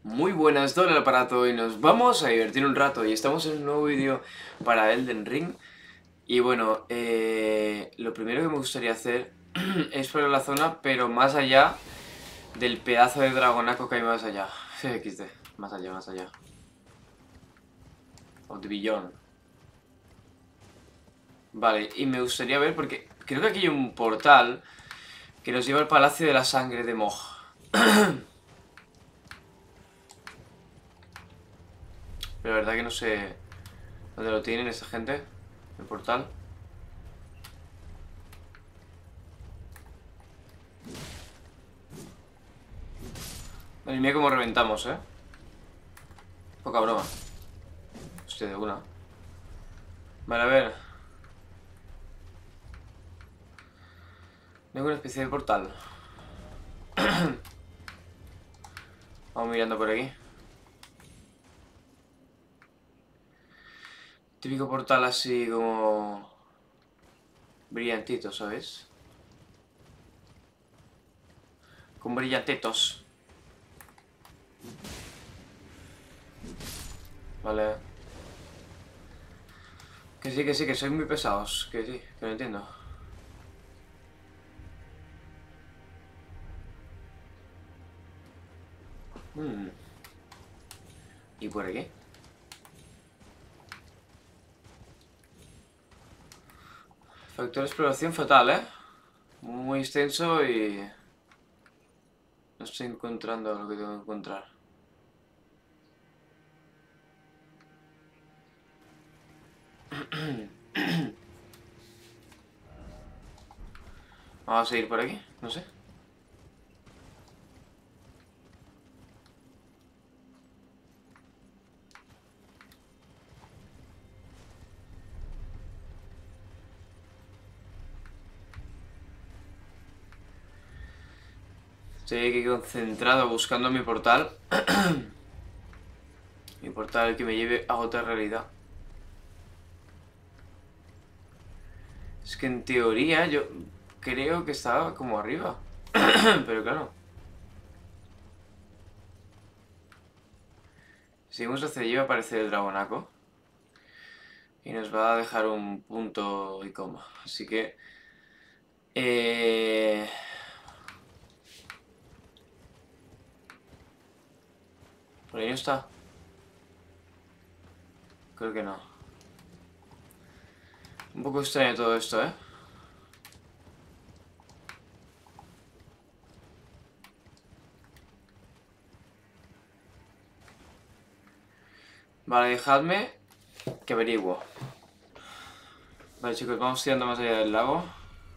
Muy buenas, doble el aparato y nos vamos a divertir un rato y estamos en un nuevo vídeo para Elden Ring. Y bueno, lo primero que me gustaría hacer es explorar la zona, pero más allá del pedazo de dragonaco que hay más allá. XD, más allá, más allá. Of the Beyond. Vale, y me gustaría ver, porque creo que aquí hay un portal que nos lleva al Palacio de la Sangre de Moj. Pero la verdad que no sé dónde lo tienen esta gente, el portal. Madre mía, cómo reventamos, ¿eh? Poca broma. Hostia, de una. Vale, a ver. Tengo una especie de portal. Vamos mirando por aquí. Típico portal así como... brillantito, ¿sabes? Con brillantetos. Vale. Que sois muy pesados. Que sí, que lo entiendo. Hmm. ¿Y por aquí? Factor de exploración fatal, ¿eh? Muy extenso y... no estoy encontrando lo que tengo que encontrar. Vamos a seguir por aquí, no sé. Estoy aquí concentrado buscando mi portal. Mi portal que me lleve a otra realidad. Es que en teoría yo creo que estaba como arriba. Pero claro. Si seguimos hacia allí va a aparecer el dragonaco. Y nos va a dejar un punto y coma. Así que... Eh... ¿Por ahí no está? Creo que no. Un poco extraño todo esto, ¿eh? Vale, dejadme que averiguo. Vale, chicos, vamos tirando más allá del lago.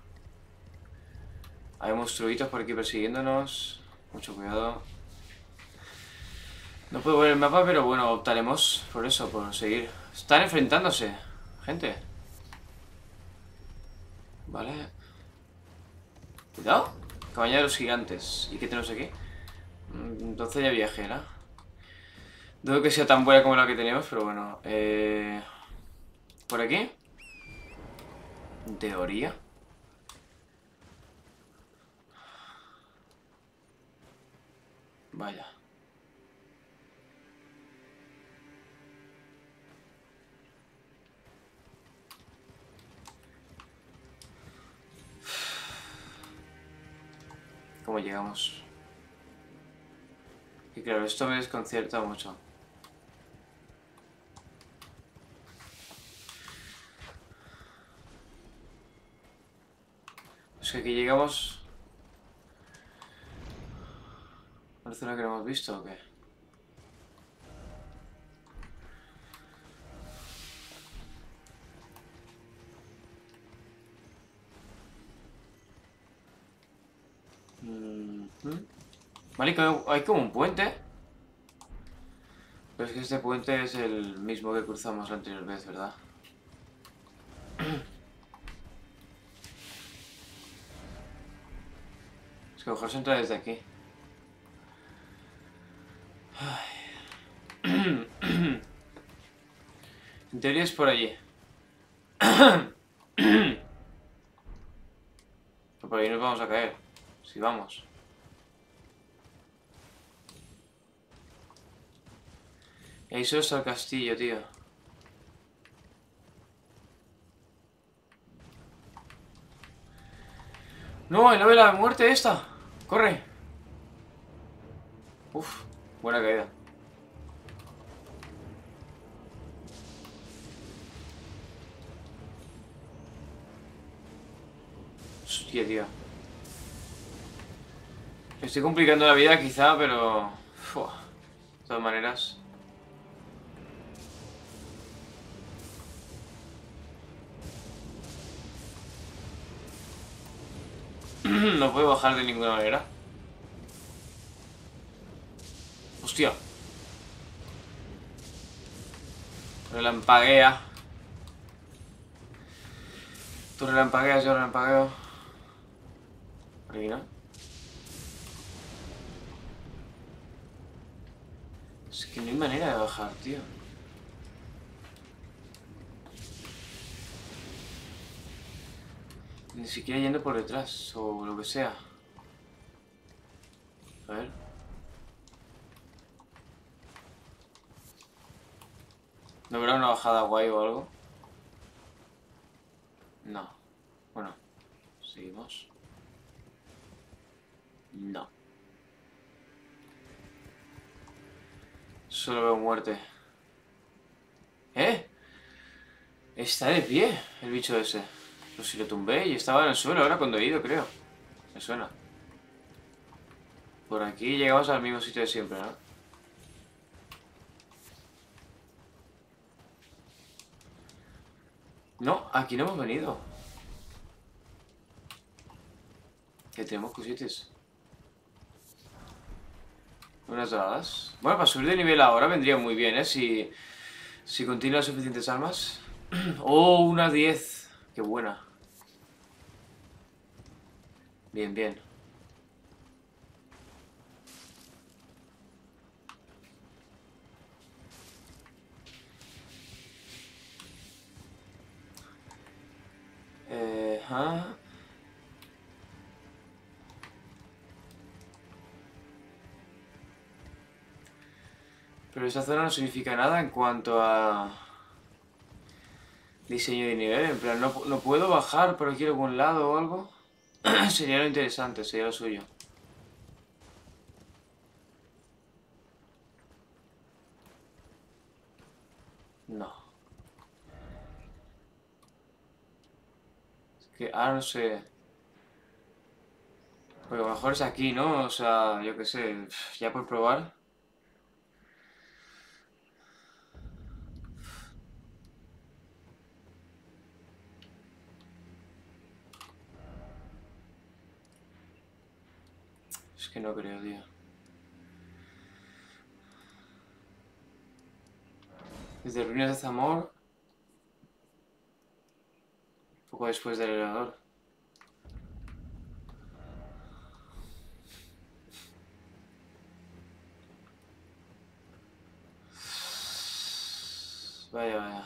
Hay monstruitos por aquí persiguiéndonos. Mucho cuidado. No puedo ver el mapa, pero bueno, optaremos por eso, por seguir. Están enfrentándose, gente. Vale. Cuidado. Cabaña de los gigantes. ¿Y qué tenemos aquí? Doncella viajera. Dudo que sea tan buena como la que tenemos, pero bueno. ¿Por aquí? En teoría. Vaya. ¿Cómo llegamos? Y claro, esto me desconcierta mucho. Es que aquí llegamos... ¿a la zona que no hemos visto o qué? Vale, hay como un puente. Pero es que este puente es el mismo que cruzamos la anterior vez, ¿verdad? Es que a lo mejor se entra desde aquí. En teoría es por allí. Pero por ahí nos vamos a caer. Si vamos. Ahí solo está el castillo, tío. ¡No! ¡El ave de la muerte esta! ¡Corre! Uf, buena caída. Hostia, tío. Me estoy complicando la vida quizá, pero... Fua. De todas maneras... No puedo bajar de ninguna manera. Hostia. Relampaguea. Tú relampagueas, yo relampagueo. Por aquí, ¿no? Es que no hay manera de bajar, tío. Ni siquiera yendo por detrás, o lo que sea. A ver. ¿No habrá una bajada guay o algo? No. Bueno, seguimos. No. Solo veo muerte. ¿Eh? Está de pie el bicho ese. Pues si lo tumbé y estaba en el suelo ahora cuando he ido, creo. Me suena. Por aquí llegamos al mismo sitio de siempre, ¿no? No, aquí no hemos venido. Que tenemos cositas. Unas doradas. Bueno, para subir de nivel ahora vendría muy bien, ¿eh? Si continúan suficientes armas. Oh, una 10. Qué buena. Bien, bien. ¿Ah? Pero esa zona no significa nada en cuanto a diseño de nivel. En plan, no puedo bajar por aquí a algún lado o algo. Sería lo interesante, sería lo suyo. No. Es que ahora no sé. Porque a lo mejor es aquí, ¿no? O sea, yo qué sé. Ya por probar. Es que no creo, tío. Desde Ruinas de Zamor. Poco después del elevador. Vaya, vaya.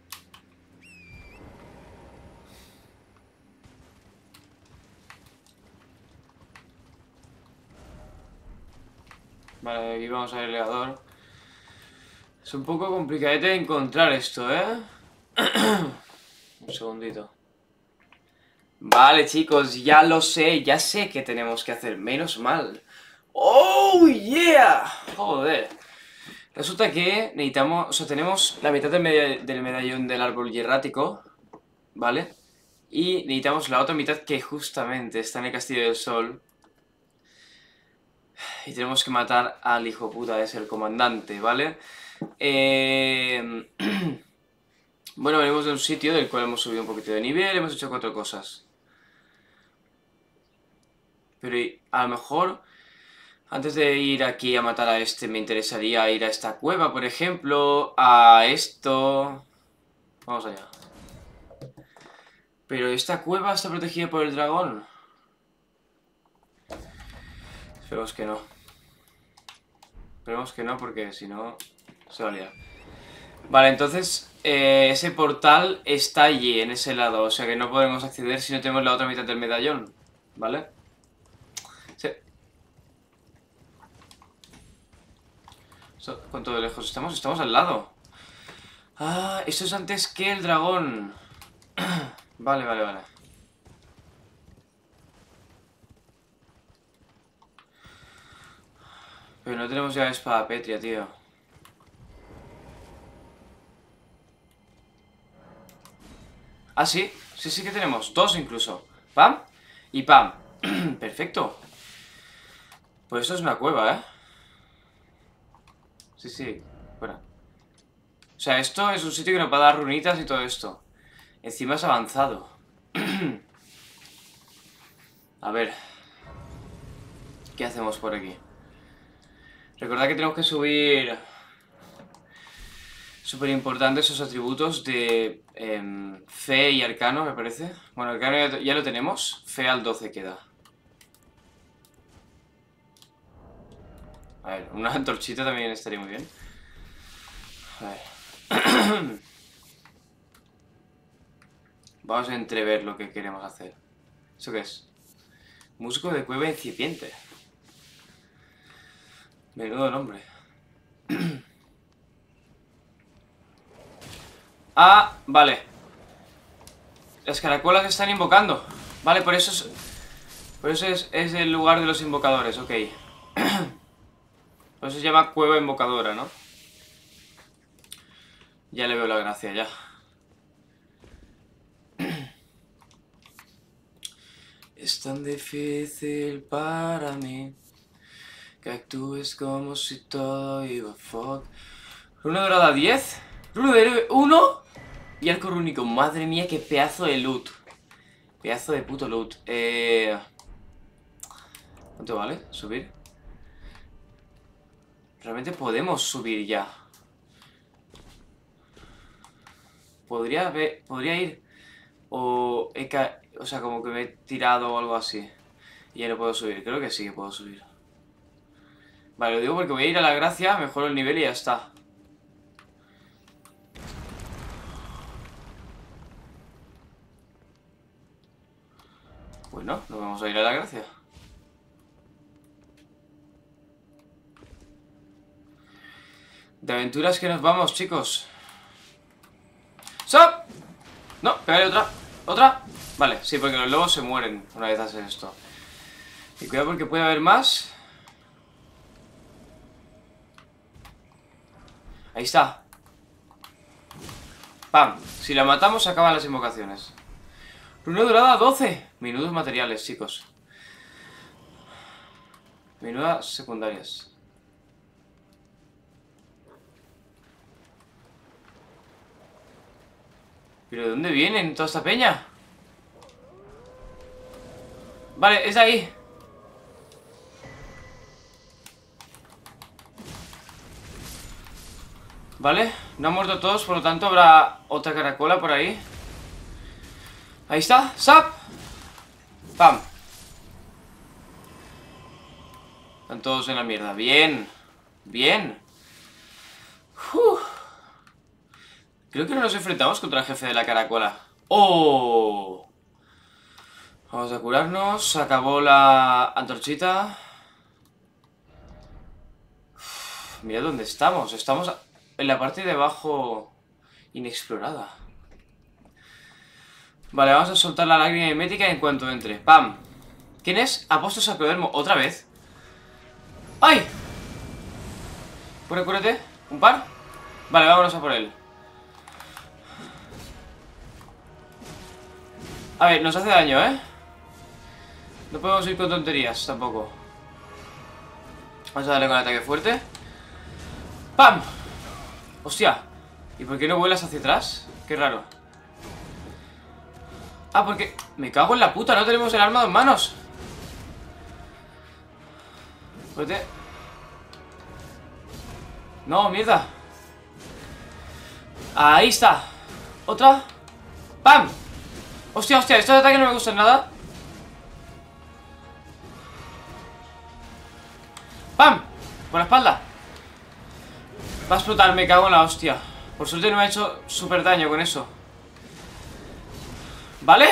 Vale, aquí vamos al elevador. Es un poco complicadete de encontrar esto, ¿eh? Un segundito. Vale, chicos, ya lo sé, ya sé qué tenemos que hacer, menos mal. ¡Oh, yeah! Joder. Resulta que necesitamos, o sea, tenemos la mitad del medallón del árbol hierático, ¿vale? Y necesitamos la otra mitad que justamente está en el Castillo del Sol. Y tenemos que matar al hijo puta ese, el comandante, ¿vale? Bueno, venimos de un sitio del cual hemos subido un poquito de nivel, hemos hecho 4 cosas. Pero a lo mejor, antes de ir aquí a matar a este, me interesaría ir a esta cueva, por ejemplo, a esto... Vamos allá. Pero esta cueva está protegida por el dragón. Esperemos que no. Esperemos que no, porque si no, se va a liar. Vale, entonces, ese portal está allí, en ese lado. O sea que no podemos acceder si no tenemos la otra mitad del medallón. ¿Vale? O ¿Cuánto de lejos estamos? Estamos al lado. Ah, esto es antes que el dragón. Vale, vale, vale. Pero no tenemos ya espada pétrea, tío. Ah, sí. Sí, sí que tenemos. Dos incluso. Pam y pam. Perfecto. Pues esto es una cueva, ¿eh? Sí, sí. Fuera. O sea, esto es un sitio que nos va a dar runitas y todo esto. Encima es avanzado. A ver. ¿Qué hacemos por aquí? Recordad que tenemos que subir... Súper importante esos atributos de fe y arcano, me parece. Bueno, arcano ya lo tenemos. Fe al 12 queda. A ver, una antorchita también estaría muy bien. A ver. Vamos a entrever lo que queremos hacer. ¿Eso qué es? Musgo de cueva incipiente. Menudo nombre. Ah, vale. Las caracolas están invocando. Vale, por eso es el lugar de los invocadores, ok. Por eso se llama cueva invocadora, ¿no? Ya le veo la gracia, ya. Es tan difícil para mí que actúes como si todo iba fuck. Runa dorada 10. Runa de héroe 1. Y arco rúnico. Madre mía, qué pedazo de loot. Pedazo de puto loot. ¿Cuánto vale? ¿Subir? Realmente podemos subir ya. Podría ir. O sea, como que me he tirado o algo así. Y ya no puedo subir. Creo que sí que puedo subir. Vale, lo digo porque voy a ir a la gracia, mejoro el nivel y ya está. Bueno, nos vamos a ir a la gracia. De aventuras que nos vamos, chicos. ¡Stop! No, pegaré otra. ¿Otra? Vale, sí, porque los lobos se mueren una vez haces esto. Y cuidado porque puede haber más. Ahí está. ¡Pam! Si la matamos se acaban las invocaciones. Runa dorada 12. Menudos materiales, chicos. Menudas secundarias. ¿Pero de dónde vienen toda esta peña? Vale, es de ahí. Vale, no han muerto todos, por lo tanto habrá otra caracola por ahí. Ahí está, ¡sap! ¡Pam! Están todos en la mierda, bien. Bien. Creo que no nos enfrentamos contra el jefe de la caracola. ¡Oh! Vamos a curarnos, se acabó la antorchita. Mira dónde estamos, estamos en la parte de abajo inexplorada. Vale, vamos a soltar la lágrima mimética en cuanto entre. ¡Pam! ¿Quién es? Apóstol Sacrodermo. ¿Otra vez? ¡Ay! Cúrate. ¿Un par? Vale, vámonos a por él. A ver, nos hace daño, ¿eh? No podemos ir con tonterías tampoco. Vamos a darle con el ataque fuerte. ¡Pam! ¡Hostia! ¿Y por qué no vuelas hacia atrás? Qué raro. Ah, porque... Me cago en la puta, no tenemos el arma en manos. Fuerte. No, mierda. Ahí está. Otra. ¡Pam! Hostia, hostia, estos ataques no me gustan nada. ¡Pam! Por la espalda. Va a explotar, me cago en la hostia. Por suerte no me ha hecho súper daño con eso. ¿Vale?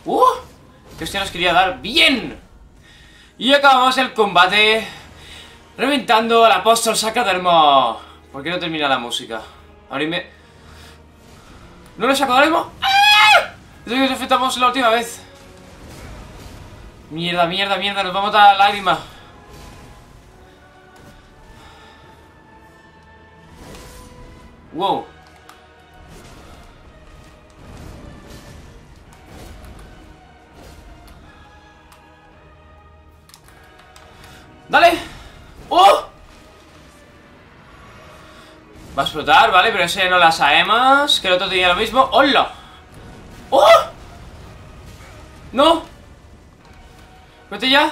¡Qué hostia nos quería dar! ¡Bien! Y acabamos el combate. Reventando al apóstol Sacadelmo. ¿Por qué no termina la música? Abrime. ¿No le saco Sacadelmo? ¡Ah! Es lo que nos enfrentamos la última vez. Mierda, mierda, mierda. Nos vamos a dar la lágrima. Wow. ¡Dale! ¡Oh! Va a explotar, ¿vale? Pero ese no la sabemos. Que el otro tenía lo mismo. ¡Hola! ¡Oh! ¡No! Vete ya.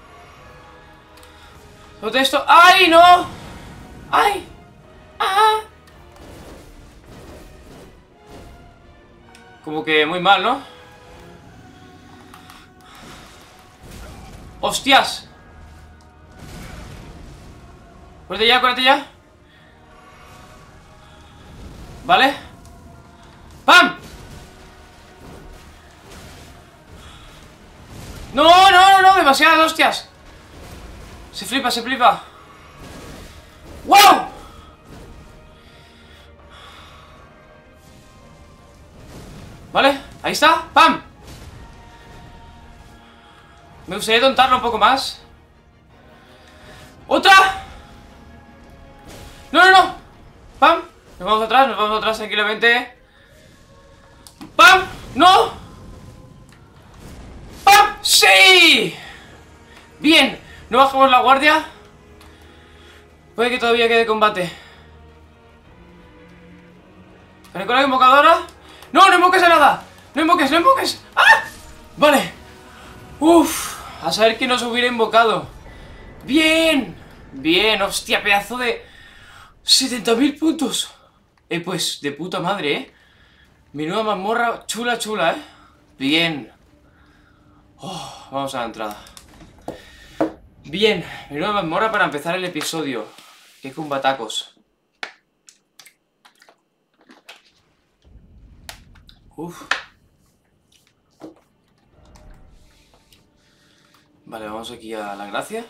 Vete esto. ¡Ay, no! ¡Ay! ¡Ah! Como que muy mal, ¿no? ¡Hostias! Cuérdate ya, cuérdate ya. ¿Vale? ¡Pam! ¡No, no, no, no! ¡Demasiadas hostias! Se flipa, se flipa. ¡Wow! ¿Vale? Ahí está. ¡Pam! Me gustaría tontarlo un poco más. ¡Otra! ¡No, no, no! ¡Pam! Nos vamos atrás tranquilamente. ¡Pam! ¡No! ¡Pam! ¡Sí! Bien, no bajamos la guardia. Puede que todavía quede combate. ¿Pero con la invocadora? ¡No, no invoques a nada! ¡No invoques, no invoques! ¡Ah! Vale. Uf, a saber que nos hubiera invocado. ¡Bien! Bien, hostia, pedazo de 70.000 puntos. Pues, de puta madre, Menuda mazmorra chula, chula, Bien. Oh, vamos a la entrada. Bien, menuda mazmorra para empezar el episodio. Qué combatacos. Uf. Vale, vamos aquí a la gracia.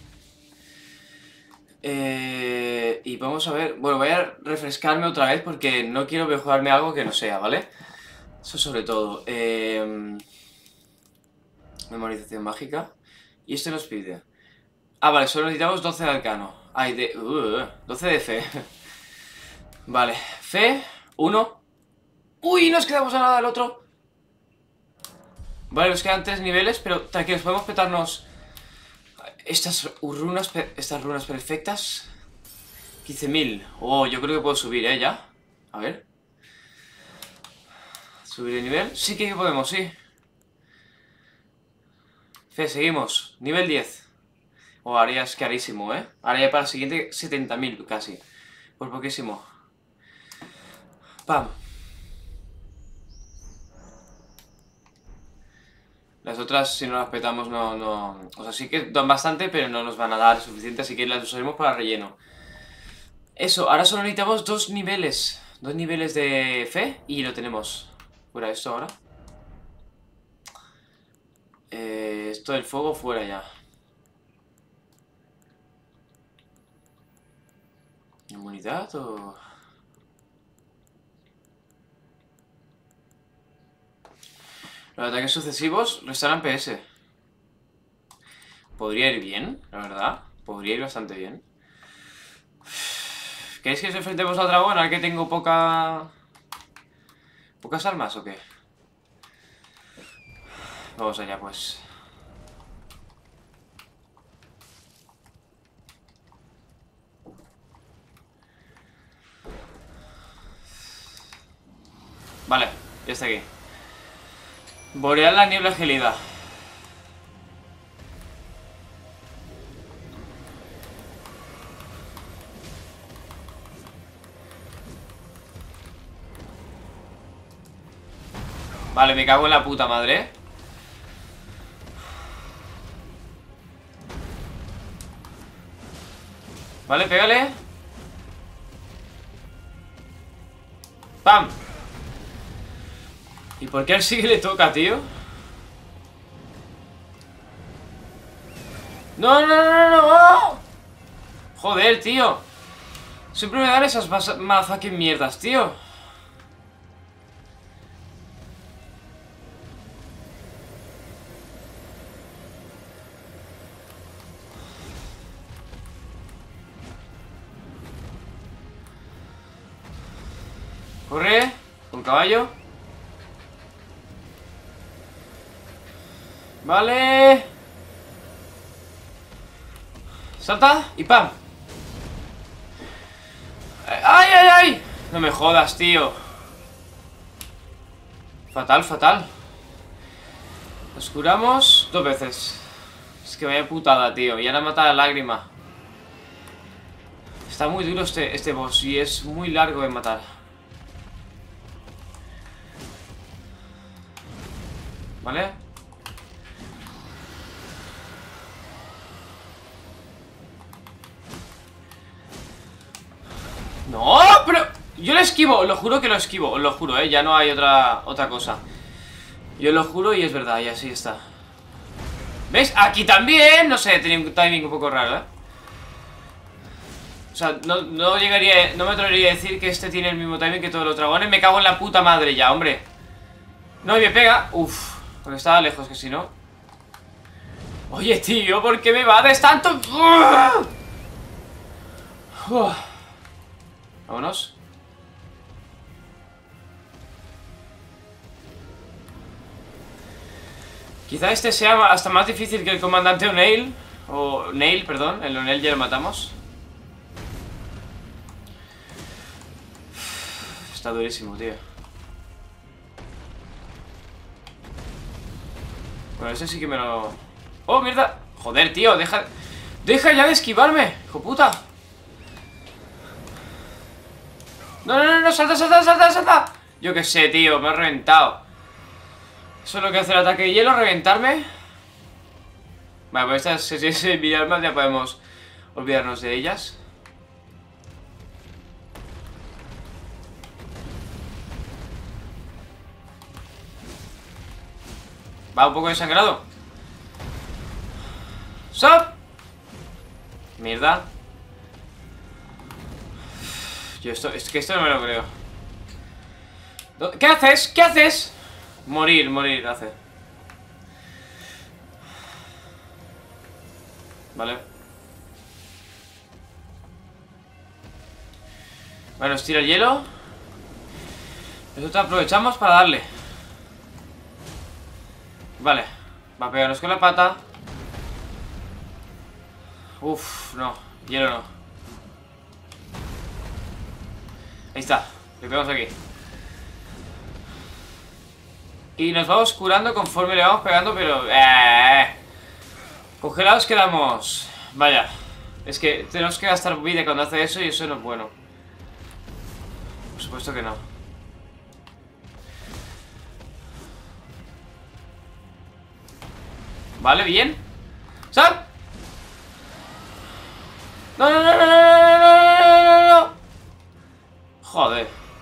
Y vamos a ver. Bueno, voy a refrescarme otra vez porque no quiero mejorarme algo que no sea, ¿vale? Eso sobre todo. Memorización mágica. Y esto nos pide. Ah, vale, solo necesitamos 12 de arcano. Ay, 12 de fe. Vale, fe, 1. ¡Uy! Nos quedamos a nada del otro. Vale, nos quedan 3 niveles, pero tranquilos, podemos petarnos estas runas perfectas. 15.000. Oh, yo creo que puedo subir, ya. A ver. Subir de nivel. Sí que podemos, sí. Fe, seguimos. Nivel 10. Oh, ahora es carísimo, Ahora ya para el siguiente 70.000 casi. Por poquísimo. Pam. Las otras, si no las petamos, no... O sea, sí que dan bastante, pero no nos van a dar suficiente, así que las usaremos para relleno. Eso, ahora solo necesitamos 2 niveles. 2 niveles de fe y lo tenemos. Fuera esto ahora. Esto del fuego fuera ya. ¿Inmunidad o...? Los ataques sucesivos restarán PS. Podría ir bien, la verdad. Podría ir bastante bien. ¿Queréis que nos enfrentemos al dragón? ¿Al que tengo pocas armas o qué? Vamos allá, pues. Vale, ya está aquí. Borear la niebla gelida. Vale, me cago en la puta madre. Vale, pégale. ¡Pam! ¿Y por qué al sí que le toca, tío? ¡No, no, no, no, no! Joder, tío. Siempre me dan esas motherfucking mierdas, tío. Corre, con caballo. Vale. Salta y ¡pam! ¡Ay, ay, ay! No me jodas, tío. Fatal, fatal. Nos curamos 2 veces. Es que vaya putada, tío. Y ahora mata a la lágrima. Está muy duro este boss y es muy largo de matar. ¿Vale? ¡No! Pero... yo lo esquivo, lo juro que lo esquivo. Os lo juro, ya no hay otra cosa. Yo lo juro y es verdad, y así está. ¿Ves? Aquí también. No sé, tenía un timing un poco raro, O sea, no llegaría... no me atrevería a decir que este tiene el mismo timing que todos los dragones. Me cago en la puta madre ya, hombre. No, y me pega. Uf, porque estaba lejos, que si no... Oye, tío, ¿por qué me bades tanto? Vámonos. Quizá este sea hasta más difícil que el comandante O'Neill. O Neil, perdón. El O'Neill ya lo matamos. Está durísimo, tío. Bueno, ese sí que me lo... ¡Oh, mierda! Joder, tío, deja ya de esquivarme, hijo puta. No, no, no, no, salta, salta, salta, salta. Yo qué sé, tío, me ha reventado. Eso es lo que hace el ataque de hielo, reventarme. Vale, pues estas sesiones de Villarmas ya podemos olvidarnos de ellas. Va un poco desangrado. ¡Sop! Mierda. Yo es que esto no me lo creo. ¿Qué haces? ¿Qué haces? Morir, morir, hace. Vale. Bueno, nos tira el hielo. Nosotros aprovechamos para darle. Vale. Va a pegarnos con la pata. Uf, no. Hielo no. Ahí está. Le pegamos aquí. Y nos vamos curando conforme le vamos pegando, pero... Congelados quedamos. Vaya. Es que tenemos que gastar vida cuando hace eso y eso no es bueno. Por supuesto que no. Vale, bien. ¡Sal! ¡No, no, no, no, no, no, no, no! Joder.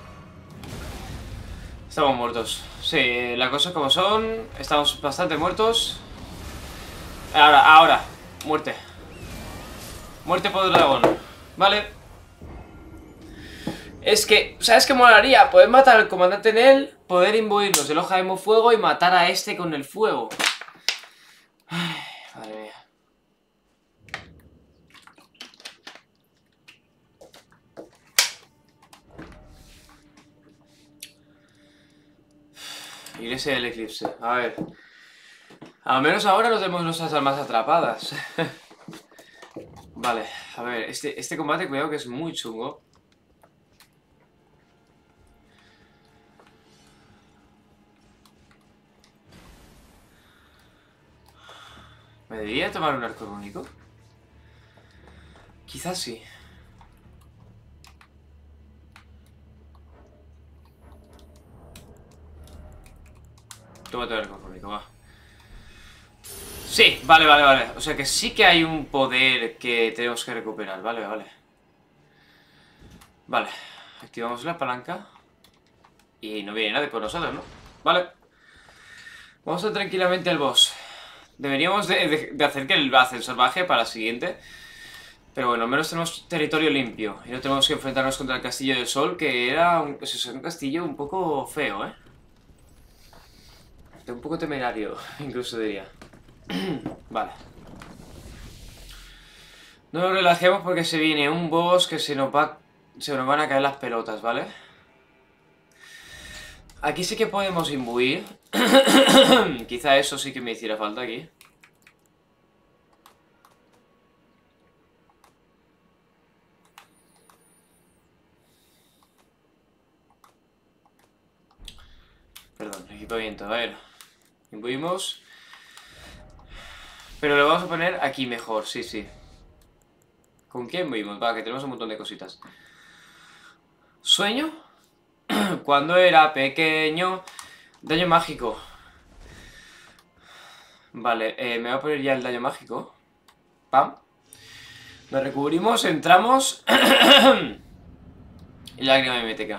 Estamos muertos. Sí, las cosas como son. Estamos bastante muertos. Ahora. Muerte. Muerte por dragón. Vale. Es que, ¿sabes qué molaría? Poder matar al comandante en él, poder imbuirnos el hoja de fuego y matar a este con el fuego. Ay, madre mía. Iglesia del eclipse. A ver. Al menos ahora no tenemos nuestras almas atrapadas. Vale, a ver. Este combate, cuidado que es muy chungo. ¿Me debería tomar un arco único? Quizás sí. Tómate el arco único, va. Sí, vale. O sea que sí que hay un poder que tenemos que recuperar. Vale. Vale. Activamos la palanca. Y no viene nadie por nosotros, ¿no? Vale. Vamos a tranquilamente al boss. Deberíamos de hacer que el ascensor baje para la siguiente. Pero bueno, al menos tenemos territorio limpio. Y no tenemos que enfrentarnos contra el Castillo del Sol, que era pues eso, un castillo un poco feo, ¿eh? Un poco temerario, incluso diría. Vale. No nos relajemos porque se viene un boss que se nos van a caer las pelotas, ¿vale? Aquí sí que podemos imbuir. Quizá eso sí que me hiciera falta aquí. Perdón, equipamiento, a ver. Imbuimos. Pero lo vamos a poner aquí mejor, sí, sí. ¿Con qué imbuimos? Va, que tenemos un montón de cositas. ¿Sueño? Cuando era pequeño. Daño mágico. Vale, me voy a poner ya el daño mágico. Pam. Nos recubrimos, entramos. Y lágrima mimética.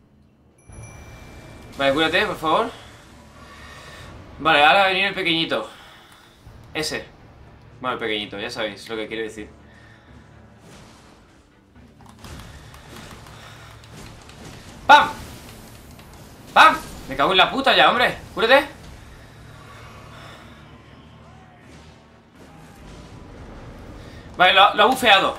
Vale, cúrate, por favor. Vale, ahora va a venir el pequeñito. Ese. Bueno, el pequeñito, ya sabéis lo que quiero decir. ¡Pam! ¡Pam! Me cago en la puta ya, hombre. Cúrate. Vale, lo ha bufeado.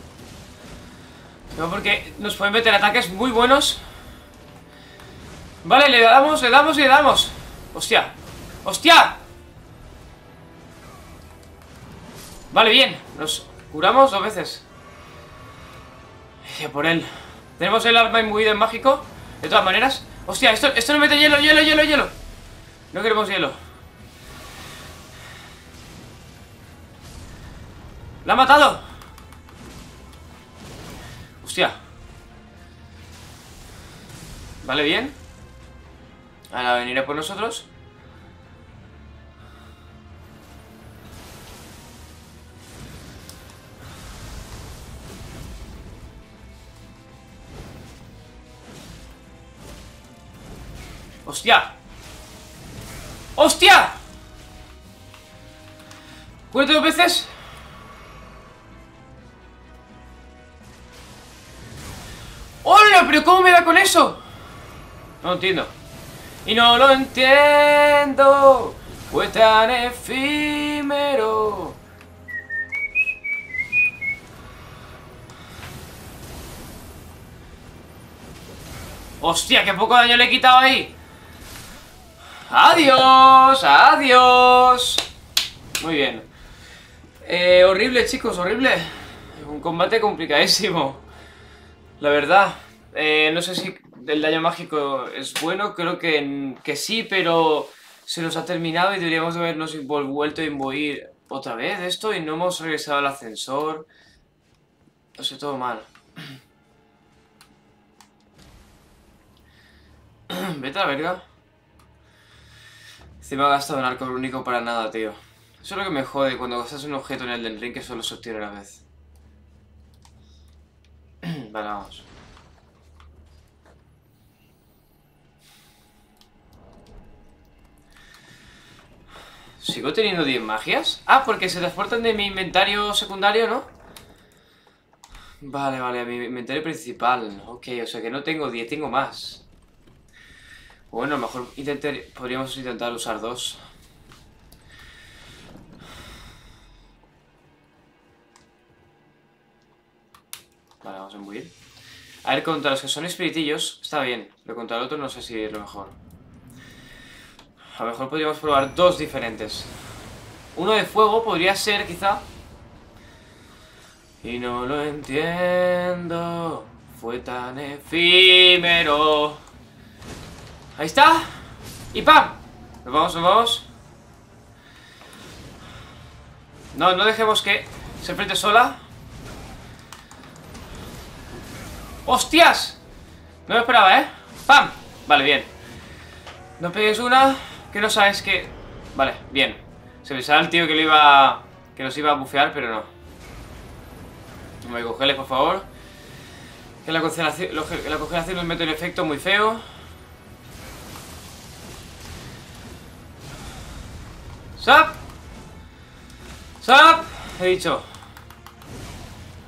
No, porque nos pueden meter ataques muy buenos. Vale, le damos, le damos y le damos. ¡Hostia! ¡Hostia! Vale, bien. Nos curamos 2 veces. Y por él. Tenemos el arma imbuido en mágico. De todas maneras. ¡Hostia! Esto no mete hielo, hielo, hielo, hielo. No queremos hielo. ¡La ha matado! ¡Hostia! Vale, bien. Ahora veniré por nosotros. ¡Hostia! ¡Hostia! ¿Cuántas 2 veces? ¡Hola! ¿Pero cómo me da con eso? No lo entiendo. Y no lo entiendo. Fue tan efímero. ¡Hostia! ¡Qué poco daño le he quitado ahí! ¡Adiós! ¡Adiós! Muy bien. Horrible, chicos, horrible. Un combate complicadísimo. La verdad. No sé si el daño mágico es bueno. Creo que sí, pero se nos ha terminado y deberíamos de habernos vuelto a imbuir otra vez esto y no hemos regresado al ascensor. No sé, todo mal. Vete a la verga. Se me ha gastado un arco único para nada, tío. Eso es lo que me jode cuando gastas un objeto en el Elden Ring que solo se obtiene una vez. Vale, vamos. ¿Sigo teniendo 10 magias? Ah, porque se transportan de mi inventario secundario, ¿no? Vale, vale, a mi inventario principal. Ok, o sea que no tengo 10, tengo más. Bueno, a lo mejor podríamos intentar usar 2. Vale, vamos a imbuir. A ver, contra los que son espiritillos está bien, pero contra el otro no sé si es lo mejor. A lo mejor podríamos probar 2 diferentes. Uno de fuego podría ser, quizá. Y no lo entiendo. Fue tan efímero. Ahí está. Y ¡pam! Nos vamos, nos vamos. No, no dejemos que se enfrente sola. ¡Hostias! No me esperaba, ¿eh? ¡Pam! Vale, bien. No pegues una, que no sabes que... Vale, bien. Se pensaba el tío que que nos iba a bufear, pero no. No me congeles, por favor. Que la congelación nos mete un efecto muy feo. ¡Sap! ¡Sap! He dicho.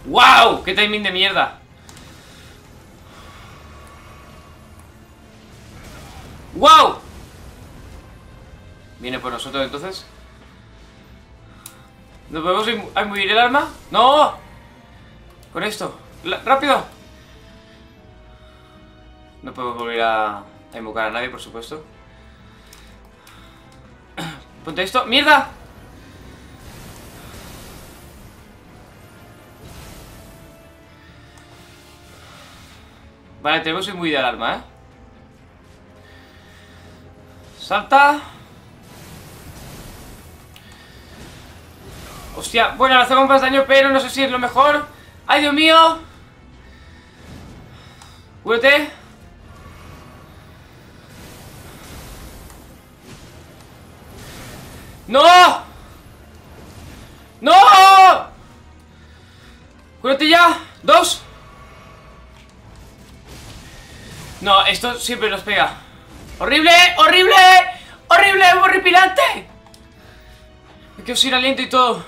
¡Wow! ¡Qué timing de mierda! ¡Wow! Viene por nosotros entonces. ¿Nos podemos imbuir el arma? ¡No! Con esto. ¡Rápido! No podemos volver a invocar a nadie, por supuesto. Ponte esto. ¡Mierda! Vale, tenemos imbuida el arma, ¿eh? Salta. Hostia, bueno, le hacemos más daño, pero no sé si es lo mejor. ¡Ay, Dios mío! Cúrate. ¡No! ¡No! ¡Cúrate ya! ¡Dos! No, esto siempre nos pega. ¡Horrible! ¡Horrible! ¡Horrible! ¡Horripilante! Me quedo sin aliento y todo.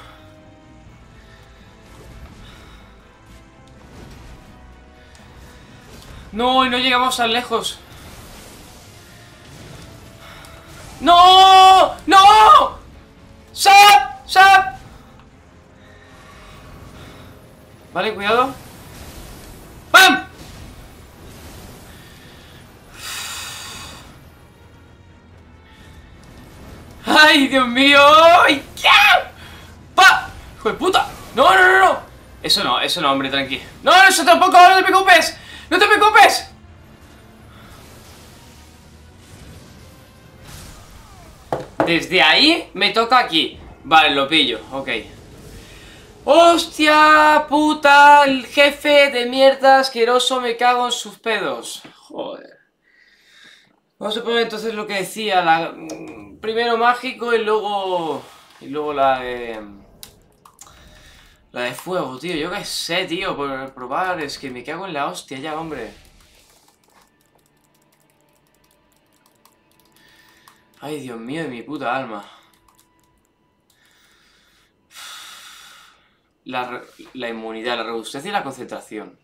No, y no llegamos tan lejos. ¡No! ¡No! ¡Sap! ¡Sap! Vale, cuidado. ¡Pam! ¡Ay, Dios mío! ¡Ay, qué! ¡Pa! ¡Hijo de puta! ¡No, no, no, no! Eso no, hombre, tranqui. ¡No, no, eso tampoco! ¡No te preocupes! ¡No te preocupes! Desde ahí me toca aquí. Vale, lo pillo, ok. ¡Hostia puta! El jefe de mierda asqueroso, me cago en sus pedos. Joder. Vamos a poner entonces lo que decía, primero mágico y luego la de fuego, tío. Yo qué sé, tío, por probar, es que me cago en la hostia ya, hombre. Ay, Dios mío de mi puta alma. La inmunidad, la robustencia y la concentración.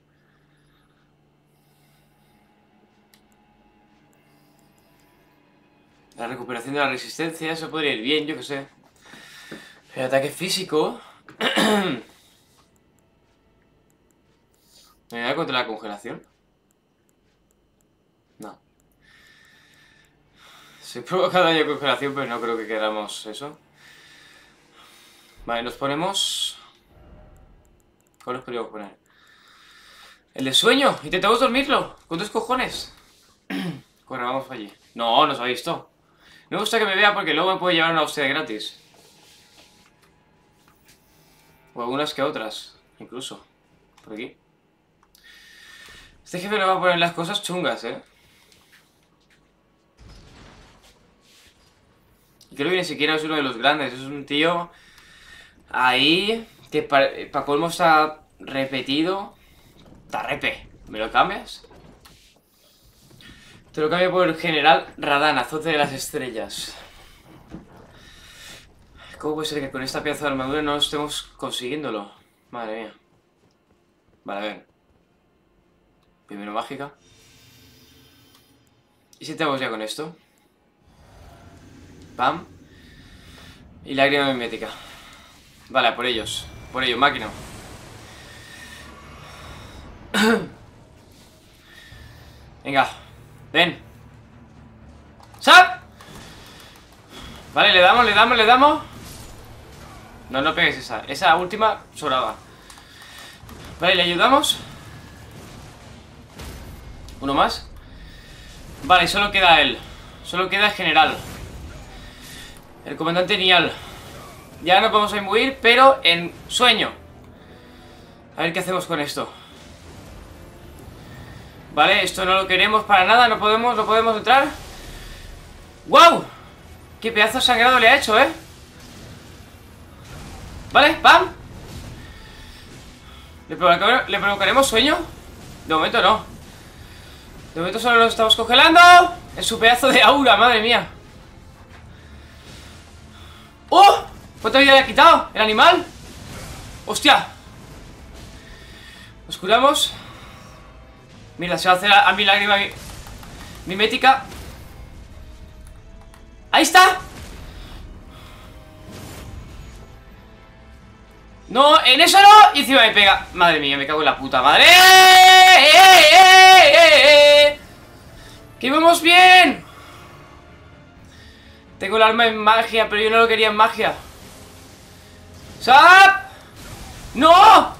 La recuperación de la resistencia, eso podría ir bien, yo qué sé. El ataque físico. ¿Me da contra la congelación? No. Se provoca daño de congelación, pero no creo que queramos eso. Vale, nos ponemos... ¿Cuál nos podríamos poner? El de sueño. Intentamos dormirlo. Con 2 cojones. Corre, vamos allí. No, nos ha visto. No me gusta que me vea porque luego me puede llevar una hostia gratis. O algunas que otras, incluso. Por aquí. Este jefe le va a poner las cosas chungas, ¿eh? Y creo que ni siquiera es uno de los grandes. Es un tío... Ahí... Que para colmo está repetido. Está repe. ¿Me lo cambias? Te lo cambio por el general Radahn, azote de las estrellas. ¿Cómo puede ser que con esta pieza de armadura no estemos consiguiéndolo? Madre mía. Vale, a ver. Primero mágica. ¿Y si tenemos ya con esto? Pam. Y lágrima mimética. Vale, por ellos. Por ello, máquina. Venga. Ven. ¡Sap! Vale, le damos. No, no pegues esa. Esa última sobraba. Vale, le ayudamos. Uno más. Vale, solo queda él. Solo queda el general. El comandante Nial. Ya nos vamos a imbuir, pero en sueño. A ver qué hacemos con esto. Vale, esto no lo queremos para nada. No podemos entrar. ¡Wow! ¡Qué pedazo de sangrado le ha hecho, eh! Vale, ¡pam! ¿Le provocaremos sueño? De momento no. De momento solo nos estamos congelando. En su pedazo de aura, madre mía. ¡Oh! ¿Cuánta vida le ha quitado el animal? ¡Hostia! Nos curamos. Mira, se va a hacer a mi lágrima mimética. ¡Ahí está! No, en eso no. Y encima me pega. Madre mía, me cago en la puta madre. ¡Que vamos bien! Tengo el arma en magia, pero yo no lo quería en magia. ¡Sap! ¡No!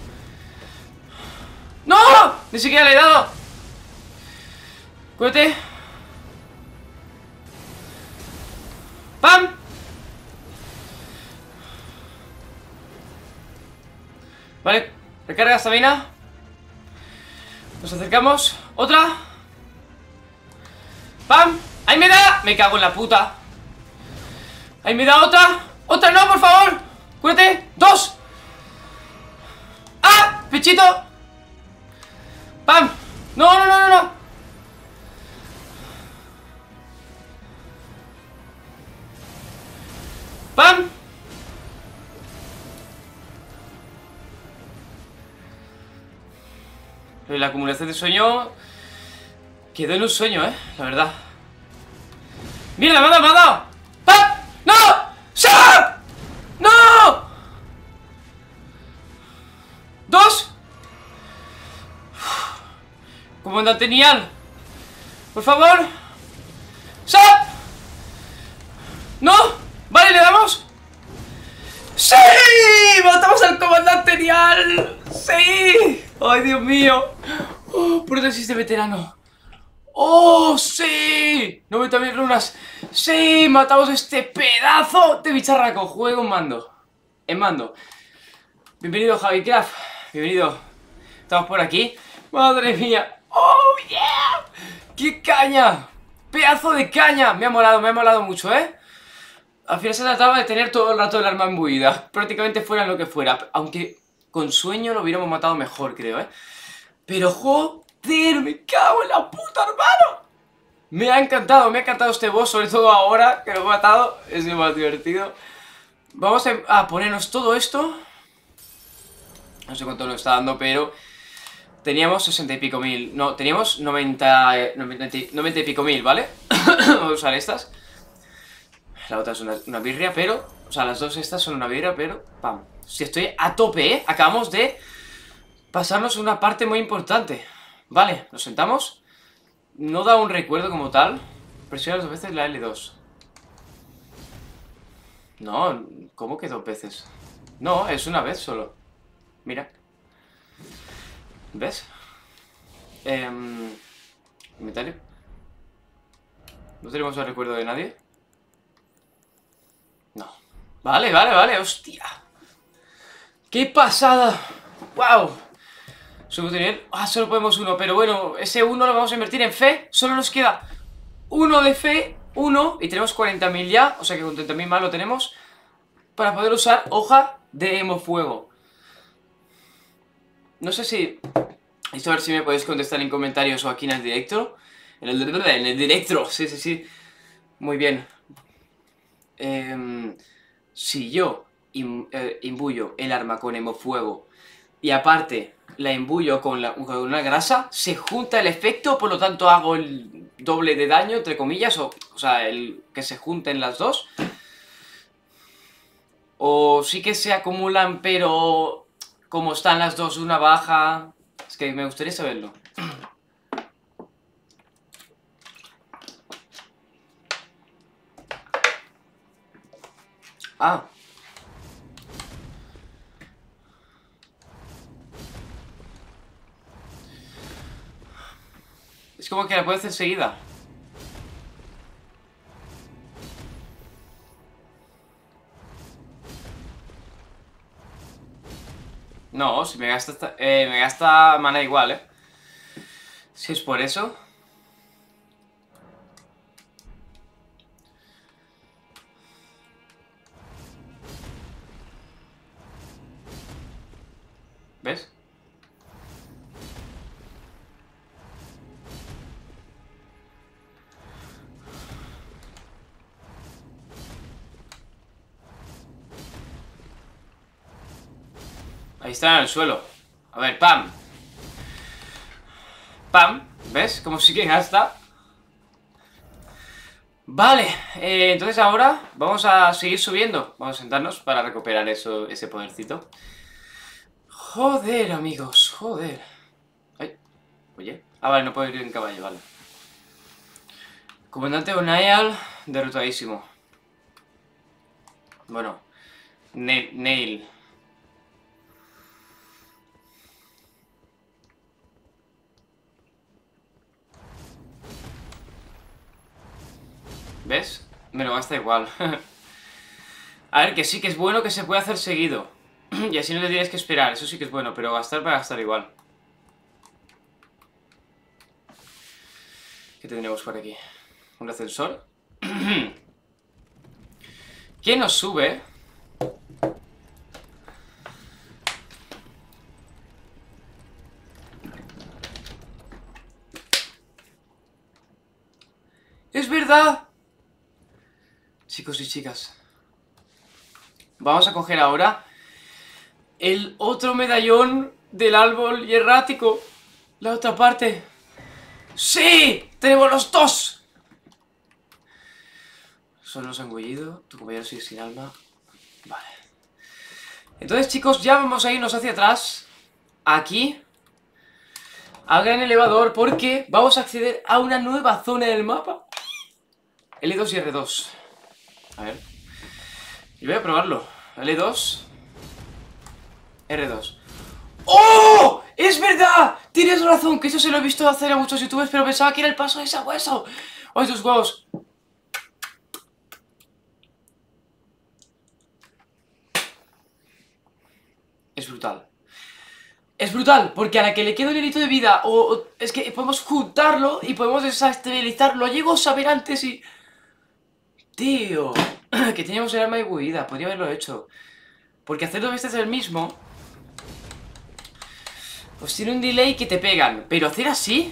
¡No! Ni siquiera le he dado. Cuídate. ¡Pam! Vale, recarga estamina. Nos acercamos. Otra. ¡Pam! ¡Ahí me da! Me cago en la puta. ¡Ahí me da otra! ¡Otra no, por favor! ¡Cuídate! ¡Dos! ¡Ah! ¡Pechito! ¡Pam! ¡No, no, no, no, no! ¡Pam! La acumulación de sueño quedó en un sueño, la verdad. ¡Mierda, me ha dado, me ha dado! ¡Pam! ¡No! ¡Shut! ¡No! ¡Dos! Comandante Nial, por favor. ¡Shut! ¡No! Vale, le damos. ¡Sí! ¡Matamos al comandante Nial! ¡Sí! ¡Ay, Dios mío! Oh, prótesis de veterano. ¡Oh, sí! 90.000 runas. ¡Sí! Matamos a este pedazo de bicharraco. Juego en mando. En mando. Bienvenido, Javi-Craft. Bienvenido. Estamos por aquí. ¡Madre mía! ¡Oh, yeah! ¡Qué caña! ¡Pedazo de caña! Me ha molado mucho, ¿eh? Al final se trataba de tener todo el rato el arma imbuida. Prácticamente fuera lo que fuera. Aunque con sueño lo hubiéramos matado mejor, creo, ¿eh? Pero, joder, me cago en la puta, hermano. Me ha encantado este boss, sobre todo ahora que lo he matado. Es más divertido. Vamos a ponernos todo esto. No sé cuánto nos está dando, pero teníamos 60 y pico mil. No, teníamos 90 y pico mil, ¿vale? Vamos a usar estas. La otra es una birria, pero... O sea, las dos estas son una birria, pero... ¡Pam! Si estoy a tope, ¿eh? Acabamos de pasarnos una parte muy importante. Vale, nos sentamos. No da un recuerdo como tal. Presiona dos veces la L2. No, ¿cómo que dos veces? No, es una vez solo. Mira. ¿Ves? Inventario. ¿No tenemos el recuerdo de nadie? No. Vale, hostia. ¡Qué pasada! ¡Wow! Subimos de nivel. Ah, solo podemos uno, pero bueno, ese uno lo vamos a invertir en fe. Solo nos queda uno de fe, uno, y tenemos 40.000 ya. O sea que con 30.000 más lo tenemos para poder usar hoja de hemofuego. No sé si... Esto a ver si me podéis contestar en comentarios o aquí en el directo. En el directo, sí. Muy bien. Si yo imbuyo el arma con hemofuego y aparte la imbuyo con una grasa, se junta el efecto, por lo tanto hago el doble de daño, entre comillas, o sea, el que se junten las dos. O sí que se acumulan, pero como están las dos una baja. Es que me gustaría saberlo. Ah. Es como que la puedes hacer enseguida. No, si me gasta mana igual, ¿eh? Si es por eso. ¿Ves? Ahí está en el suelo. A ver, pam. Pam, ¿ves? Como sí que gasta. Vale, entonces ahora vamos a seguir subiendo. Vamos a sentarnos para recuperar ese podercito. Joder, amigos, joder. Ay, oye. Ah, vale, no puedo ir en caballo, vale. Comandante O'Neill, derrotadísimo. Bueno, Neil. ¿Ves? Me lo gasta igual. A ver, que sí que es bueno que se puede hacer seguido. Y así no te tienes que esperar, eso sí que es bueno, pero gastar para gastar igual. ¿Qué tendremos por aquí? Un ascensor. ¿Quién nos sube? ¡Es verdad! Chicos y chicas, vamos a coger ahora el otro medallón del árbol hierático. La otra parte. ¡Sí! ¡Tenemos los dos! Solo nos ha engullido. Tu compañero sigue sin alma. Vale. Entonces, chicos, ya vamos a irnos hacia atrás. Aquí. Al gran elevador. Porque vamos a acceder a una nueva zona del mapa. L2 y R2. A ver. Y voy a probarlo. L2. R2. ¡Oh! ¡Es verdad! Tienes razón, que eso se lo he visto hacer a muchos youtubers, pero pensaba que era el paso de sabueso. ¡Ay, tus huevos! Es brutal. Es brutal, porque a la que le queda un hilito de vida, es que podemos juntarlo y podemos desestabilizarlo. Lo llego a saber antes y... Tío, que teníamos el arma de huida, podría haberlo hecho. Porque hacer dos veces el mismo... Pues tiene un delay que te pegan. Pero hacer así...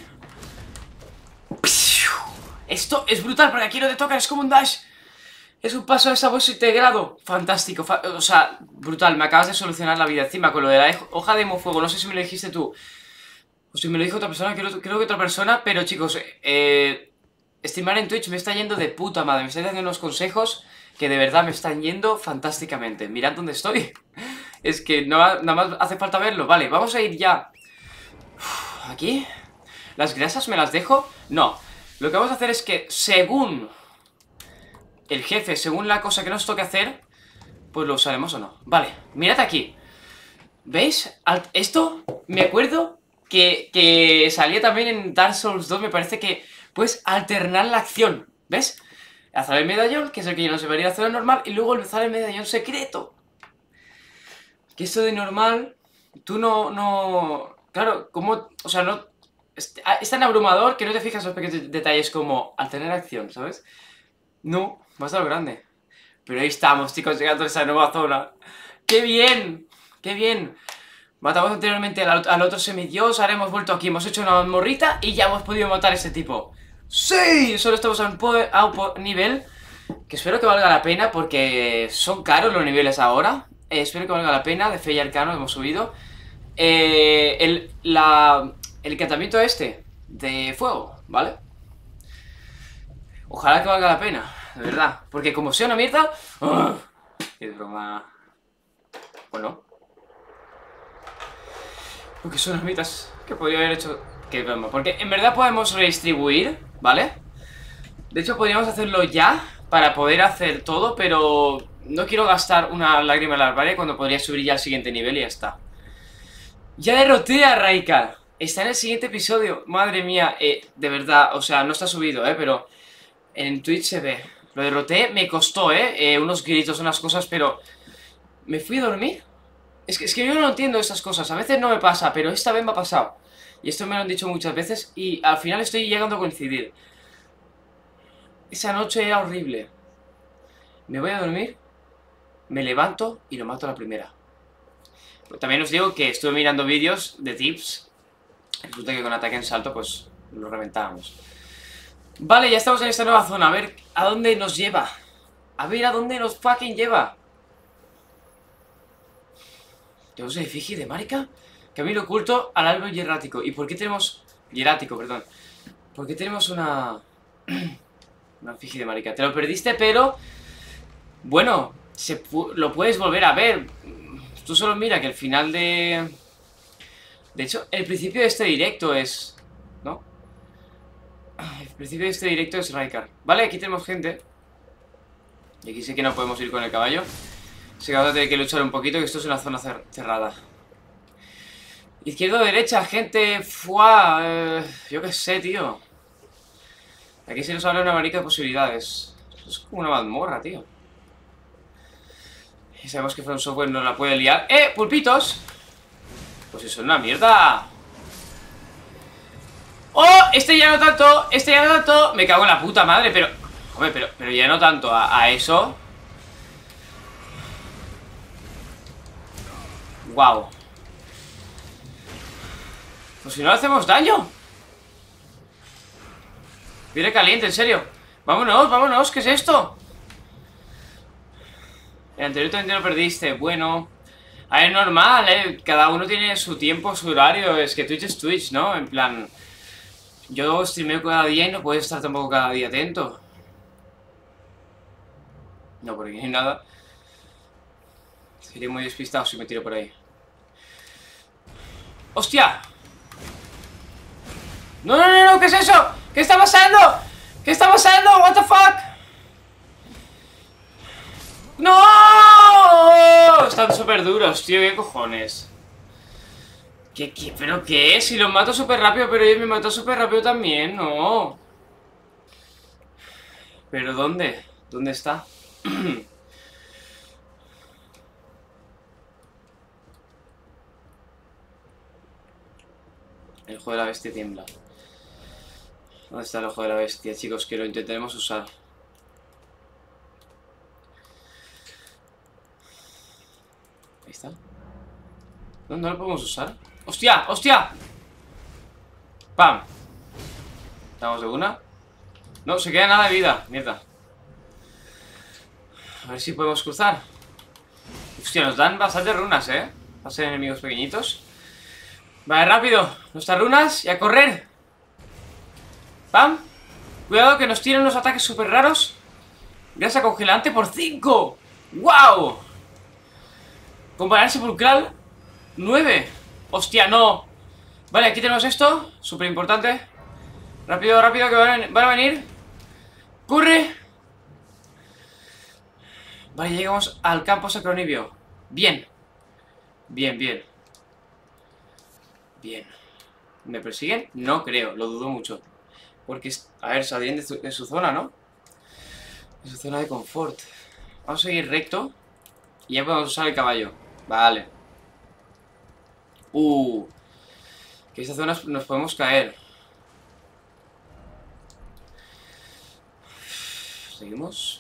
Esto es brutal, porque aquí no te tocan, es como un dash. Es un paso de sabueso integrado. Fantástico, o sea, brutal. Me acabas de solucionar la vida encima con lo de la hoja de mofuego. No sé si me lo dijiste tú o si me lo dijo otra persona, creo que otra persona. Pero chicos, streamar en Twitch me está yendo de puta madre. Me estáis dando unos consejos que de verdad me están yendo fantásticamente. Mirad dónde estoy. Es que nada más hace falta verlo. Vale, vamos a ir ya. Aquí. ¿Las grasas me las dejo? No. Lo que vamos a hacer es que según el jefe, según la cosa que nos toque hacer, pues lo usaremos o no. Vale, mirad aquí. ¿Veis? Esto me acuerdo que salía también en Dark Souls 2. Me parece que puedes alternar la acción. ¿Ves? Hacer el medallón, que es el que yo no se debería hacer normal, y luego empezar el medallón secreto. Que esto de normal, tú no... Claro, como... O sea, no... Es tan abrumador que no te fijas en los pequeños detalles como alternar acción, ¿sabes? No, va a estar grande. Pero ahí estamos, chicos, llegando a esa nueva zona. ¡Qué bien! ¡Qué bien! Matamos anteriormente al otro semidios, ahora hemos vuelto aquí, hemos hecho una morrita y ya hemos podido matar a ese tipo. ¡Sí! Solo estamos a un nivel que espero que valga la pena porque son caros los niveles ahora. Espero que valga la pena, de fe y arcano hemos subido. El encantamiento este de fuego, ¿vale? Ojalá que valga la pena, de verdad. Porque como sea una mierda... ¡Oh! ¡Qué broma! Bueno. Porque son las mitas que podría haber hecho... Qué broma. Porque en verdad podemos redistribuir, ¿vale? De hecho podríamos hacerlo ya para poder hacer todo, pero... No quiero gastar una lágrima larvaria cuando podría subir ya al siguiente nivel y ya está. Ya derroté a Raikar. Está en el siguiente episodio. Madre mía, de verdad, o sea, no está subido, pero... En Twitch se ve. Lo derroté, me costó, unos gritos, unas cosas, pero... ¿Me fui a dormir? Es que yo no entiendo estas cosas. A veces no me pasa, pero esta vez me ha pasado. Y esto me lo han dicho muchas veces y al final estoy llegando a coincidir. Esa noche era horrible. Me voy a dormir, me levanto y lo mato a la primera. Pues también os digo que estuve mirando vídeos de tips. Resulta que con ataque en salto, pues, lo reventábamos. Vale, ya estamos en esta nueva zona. A ver a dónde nos lleva. A ver a dónde nos fucking lleva. ¿Tenemos el efigie de marica? Camino oculto al árbol hierático. ¿Y por qué tenemos... hierático, perdón. ¿Por qué tenemos una... una efigie de marica? Te lo perdiste, pero... bueno, lo puedes volver a ver. Tú solo mira que el final de... de hecho, el principio de este directo es... ¿no? El principio de este directo es Raikar. Vale, aquí tenemos gente. Y aquí sí que no podemos ir con el caballo. Así que vamos a tener que luchar un poquito, que esto es una zona cerrada. Izquierda o derecha, gente. ¡Fua! Yo qué sé, tío. Aquí se nos abre un abanico de posibilidades. Esto es como una mazmorra, tío. Y sabemos que From Software no la puede liar. ¡Eh! ¡Pulpitos! Pues eso es una mierda. ¡Oh! Este ya no tanto. Este ya no tanto. Me cago en la puta madre, pero... hombre, pero ya no tanto a eso. Wow. Pues si no le hacemos daño. Viene caliente, en serio. Vámonos, vámonos, ¿qué es esto? El anterior también lo perdiste, bueno. A ver, normal, cada uno tiene su tiempo, su horario. Es que Twitch es Twitch, ¿no? En plan, yo streameo cada día y no puedo estar tampoco cada día atento. No, porque no hay nada. Sería muy despistado si me tiro por ahí. ¡Hostia! ¡No, no, no, no! ¿Qué es eso? ¿Qué está pasando? ¿Qué está pasando? ¿What the fuck? ¡No! Están súper duros, tío, ¿qué cojones? ¿Pero qué es? Si los mato súper rápido, pero ellos me mató súper rápido también, no. ¿Pero dónde? ¿Dónde está? El ojo de la bestia tiembla. ¿Dónde está el ojo de la bestia, chicos? Que lo intentaremos usar. Ahí está. ¿No lo podemos usar? ¡Hostia! ¡Hostia! ¡Pam! Damos de una. No, se queda nada de vida. Mierda. A ver si podemos cruzar. Hostia, nos dan bastantes runas, Va a ser enemigos pequeñitos. Vale, rápido. Nuestras runas y a correr. ¡Pam! Cuidado que nos tiran unos ataques súper raros. Grasa congelante por 5. ¡Wow! Comparar sepulcral 9. Hostia, no. Vale, aquí tenemos esto. Súper importante. Rápido, rápido, que van a venir. ¡Corre! Vale, llegamos al campo sacronibio. Bien. Bien, bien. Bien. ¿Me persiguen? No creo, lo dudo mucho. Porque, a ver, saldrían de su zona, ¿no? De su zona de confort. Vamos a seguir recto. Y ya podemos usar el caballo. Vale. Que esta zona nos podemos caer. Seguimos.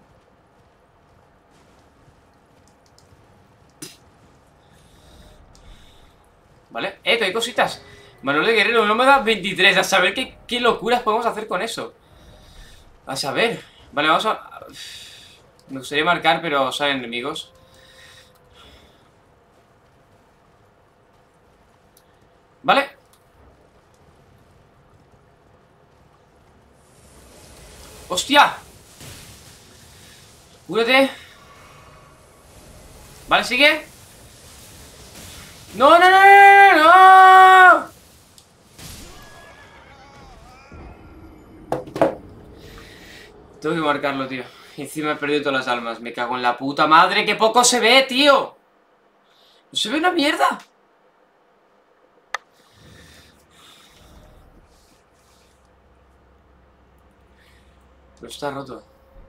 ¿Vale? Que hay cositas. Manual de guerrero, no me da 23. A saber qué locuras podemos hacer con eso. A saber. Vale, vamos a... me gustaría marcar, pero salen enemigos. ¿Vale? ¡Hostia! Cúrate. Vale, sigue. ¡No, no, no, no, no! Tengo que marcarlo, tío. Encima he perdido todas las almas. Me cago en la puta madre. ¡Qué poco se ve, tío! ¡No se ve una mierda! Pero está roto.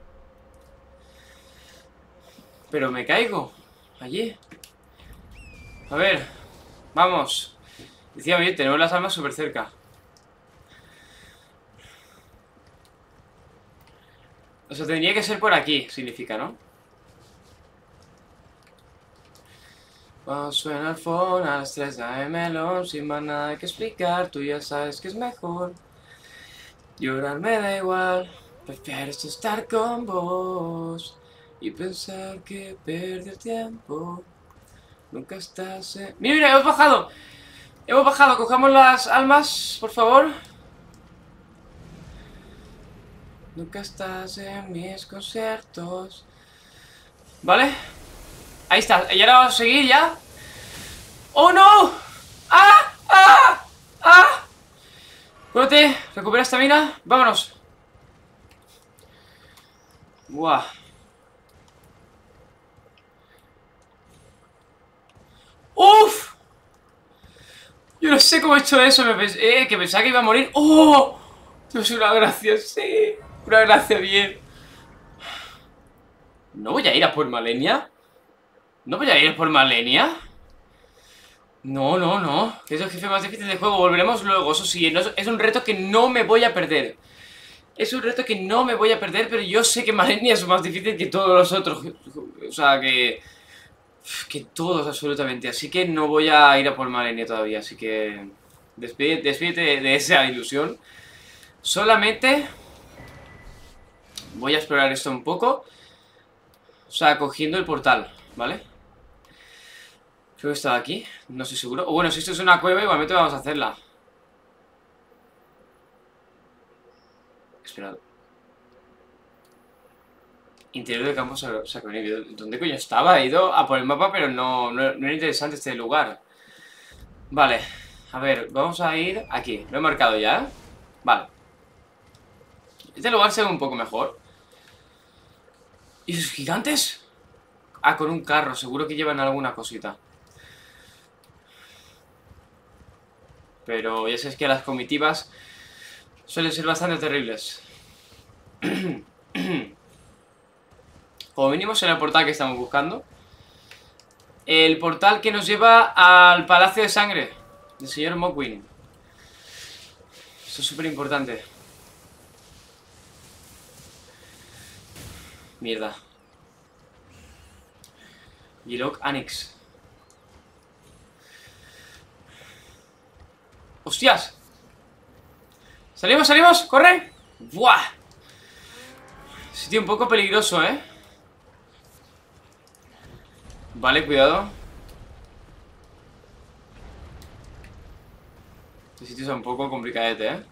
Pero me caigo. Allí. A ver. Vamos. Decía bien, tenemos las almas súper cerca. O sea, tendría que ser por aquí, significa, ¿no? Cuando suena el phone a las 3 AM, sin más nada que explicar, tú ya sabes que es mejor. Llorar me da igual, prefiero estar con vos y pensar que perdí el tiempo. Nunca estás en... ¡Mira, mira, hemos bajado! Hemos bajado, cojamos las almas, por favor. Nunca estás en mis conciertos. Vale. Ahí está, y ahora vamos a seguir ya. ¡Oh no! ¡Ah! ¡Ah! ¡Ah! Cúrate, recupera esta mina. Vámonos. Buah. ¡Uf! Yo no sé cómo he hecho eso. Que pensaba que iba a morir. ¡Oh! Dios, una gracia, sí. Una gracia, bien. ¿No voy a ir a por Malenia? ¿No voy a ir por Malenia? No, no, no. Es el jefe más difícil del juego. Volveremos luego, eso sí. Es un reto que no me voy a perder. Es un reto que no me voy a perder, pero yo sé que Malenia es más difícil que todos los otros. O sea, que todos, absolutamente. Así que no voy a ir a por Malenia todavía. Así que despídete de esa ilusión. Solamente voy a explorar esto un poco. O sea, cogiendo el portal, ¿vale? Creo que estaba aquí, no estoy seguro. O bueno, si esto es una cueva, igualmente vamos a hacerla. Esperad. Interior del campo sacronívio. ¿Dónde coño estaba? He ido a por el mapa, pero no era interesante este lugar. Vale, a ver, vamos a ir aquí. Lo he marcado ya, ¿eh? Vale. Este lugar se ve un poco mejor. ¿Y esos gigantes? Ah, con un carro, seguro que llevan alguna cosita. Pero ya sabes que las comitivas suelen ser bastante terribles. Como mínimo será el portal que estamos buscando. El portal que nos lleva al Palacio de Sangre del señor Mockwin. Esto es súper importante. Mierda. Yellow Annex. ¡Hostias! ¡Salimos, salimos! ¡Corre! ¡Buah! Sitio un poco peligroso, ¿eh? Vale, cuidado. Este sitio es un poco complicadete, ¿eh?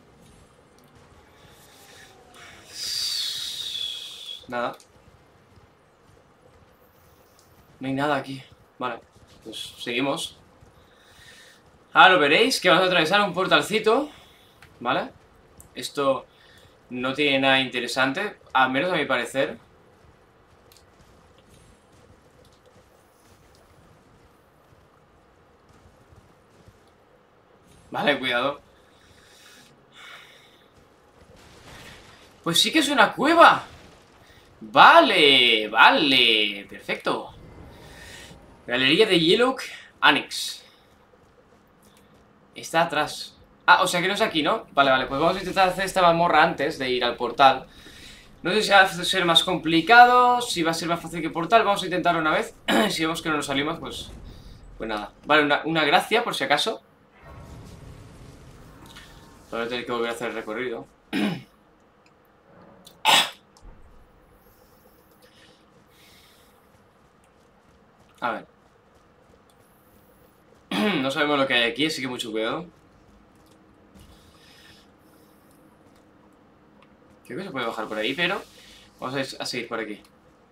Nada. No hay nada aquí. Vale, pues seguimos. Ahora lo veréis, que vamos a atravesar un portalcito. ¿Vale? Esto no tiene nada interesante, al menos a mi parecer. Vale, cuidado. Pues sí que es una cueva. Vale, vale, perfecto. Galería de Yellow Annex. Está atrás. Ah, o sea que no es aquí, ¿no? Vale, vale, pues vamos a intentar hacer esta mazmorra antes de ir al portal. No sé si va a ser más complicado, si va a ser más fácil que el portal. Vamos a intentarlo una vez. Si vemos que no nos salimos, pues nada. Vale, una gracia, por si acaso. Voy a tener que volver a hacer el recorrido. A ver. No sabemos lo que hay aquí, así que mucho cuidado. Creo que se puede bajar por ahí, pero vamos a seguir por aquí.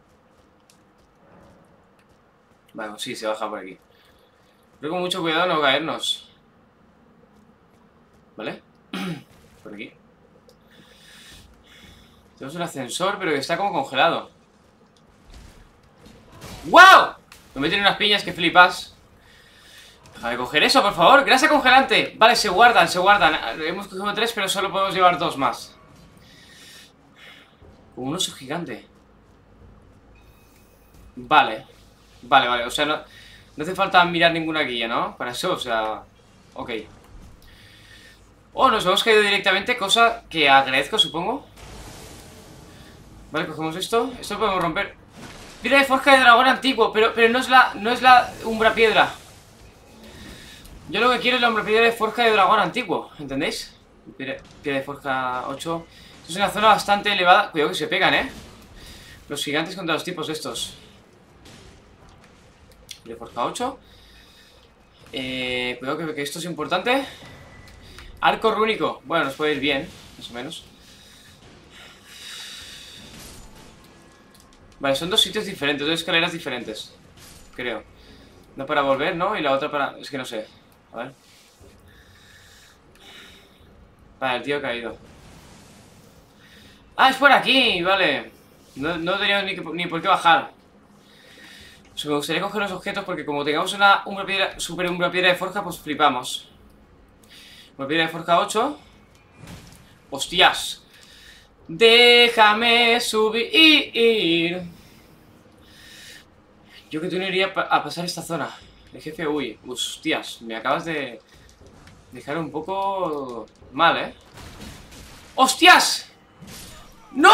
Vale, sí, se baja por aquí. Pero con mucho cuidado no caernos. ¿Vale? Por aquí. Tenemos un ascensor, pero que está como congelado. ¡Wow! Me meten unas piñas que flipas. Deja de coger eso, por favor. Grasa congelante. Vale, se guardan, se guardan. Hemos cogido 3, pero solo podemos llevar 2 más. Como un oso gigante. Vale. Vale, vale. O sea, no hace falta mirar ninguna guía, ¿no? Para eso, o sea... Ok. Oh, nos hemos caído directamente, cosa que agradezco, supongo. Vale, cogemos esto. Esto lo podemos romper. Piedra de forja de dragón antiguo, pero no es la umbra piedra. Yo lo que quiero es la umbra piedra de forja de dragón antiguo, ¿entendéis? Piedra de forja 8. Esto es una zona bastante elevada. Cuidado que se pegan, ¿eh? Los gigantes contra los tipos estos. Piedra de forja 8. Cuidado que esto es importante. Arco rúnico. Bueno, nos puede ir bien, más o menos. Vale, son dos sitios diferentes, dos escaleras diferentes. Creo. Una para volver, ¿no? Y la otra para... Es que no sé. A ver. Vale, el tío ha caído. ¡Ah, es por aquí! Vale. No tenía ni por qué bajar. O sea, me gustaría coger los objetos porque como tengamos una piedra, una piedra de forja, pues flipamos. Una piedra de forja 8. ¡Hostias! Déjame subir. Yo que tú no iría a pasar esta zona. El jefe, uy, hostias, me acabas de dejar un poco mal, ¿eh? ¡Hostias! ¡No!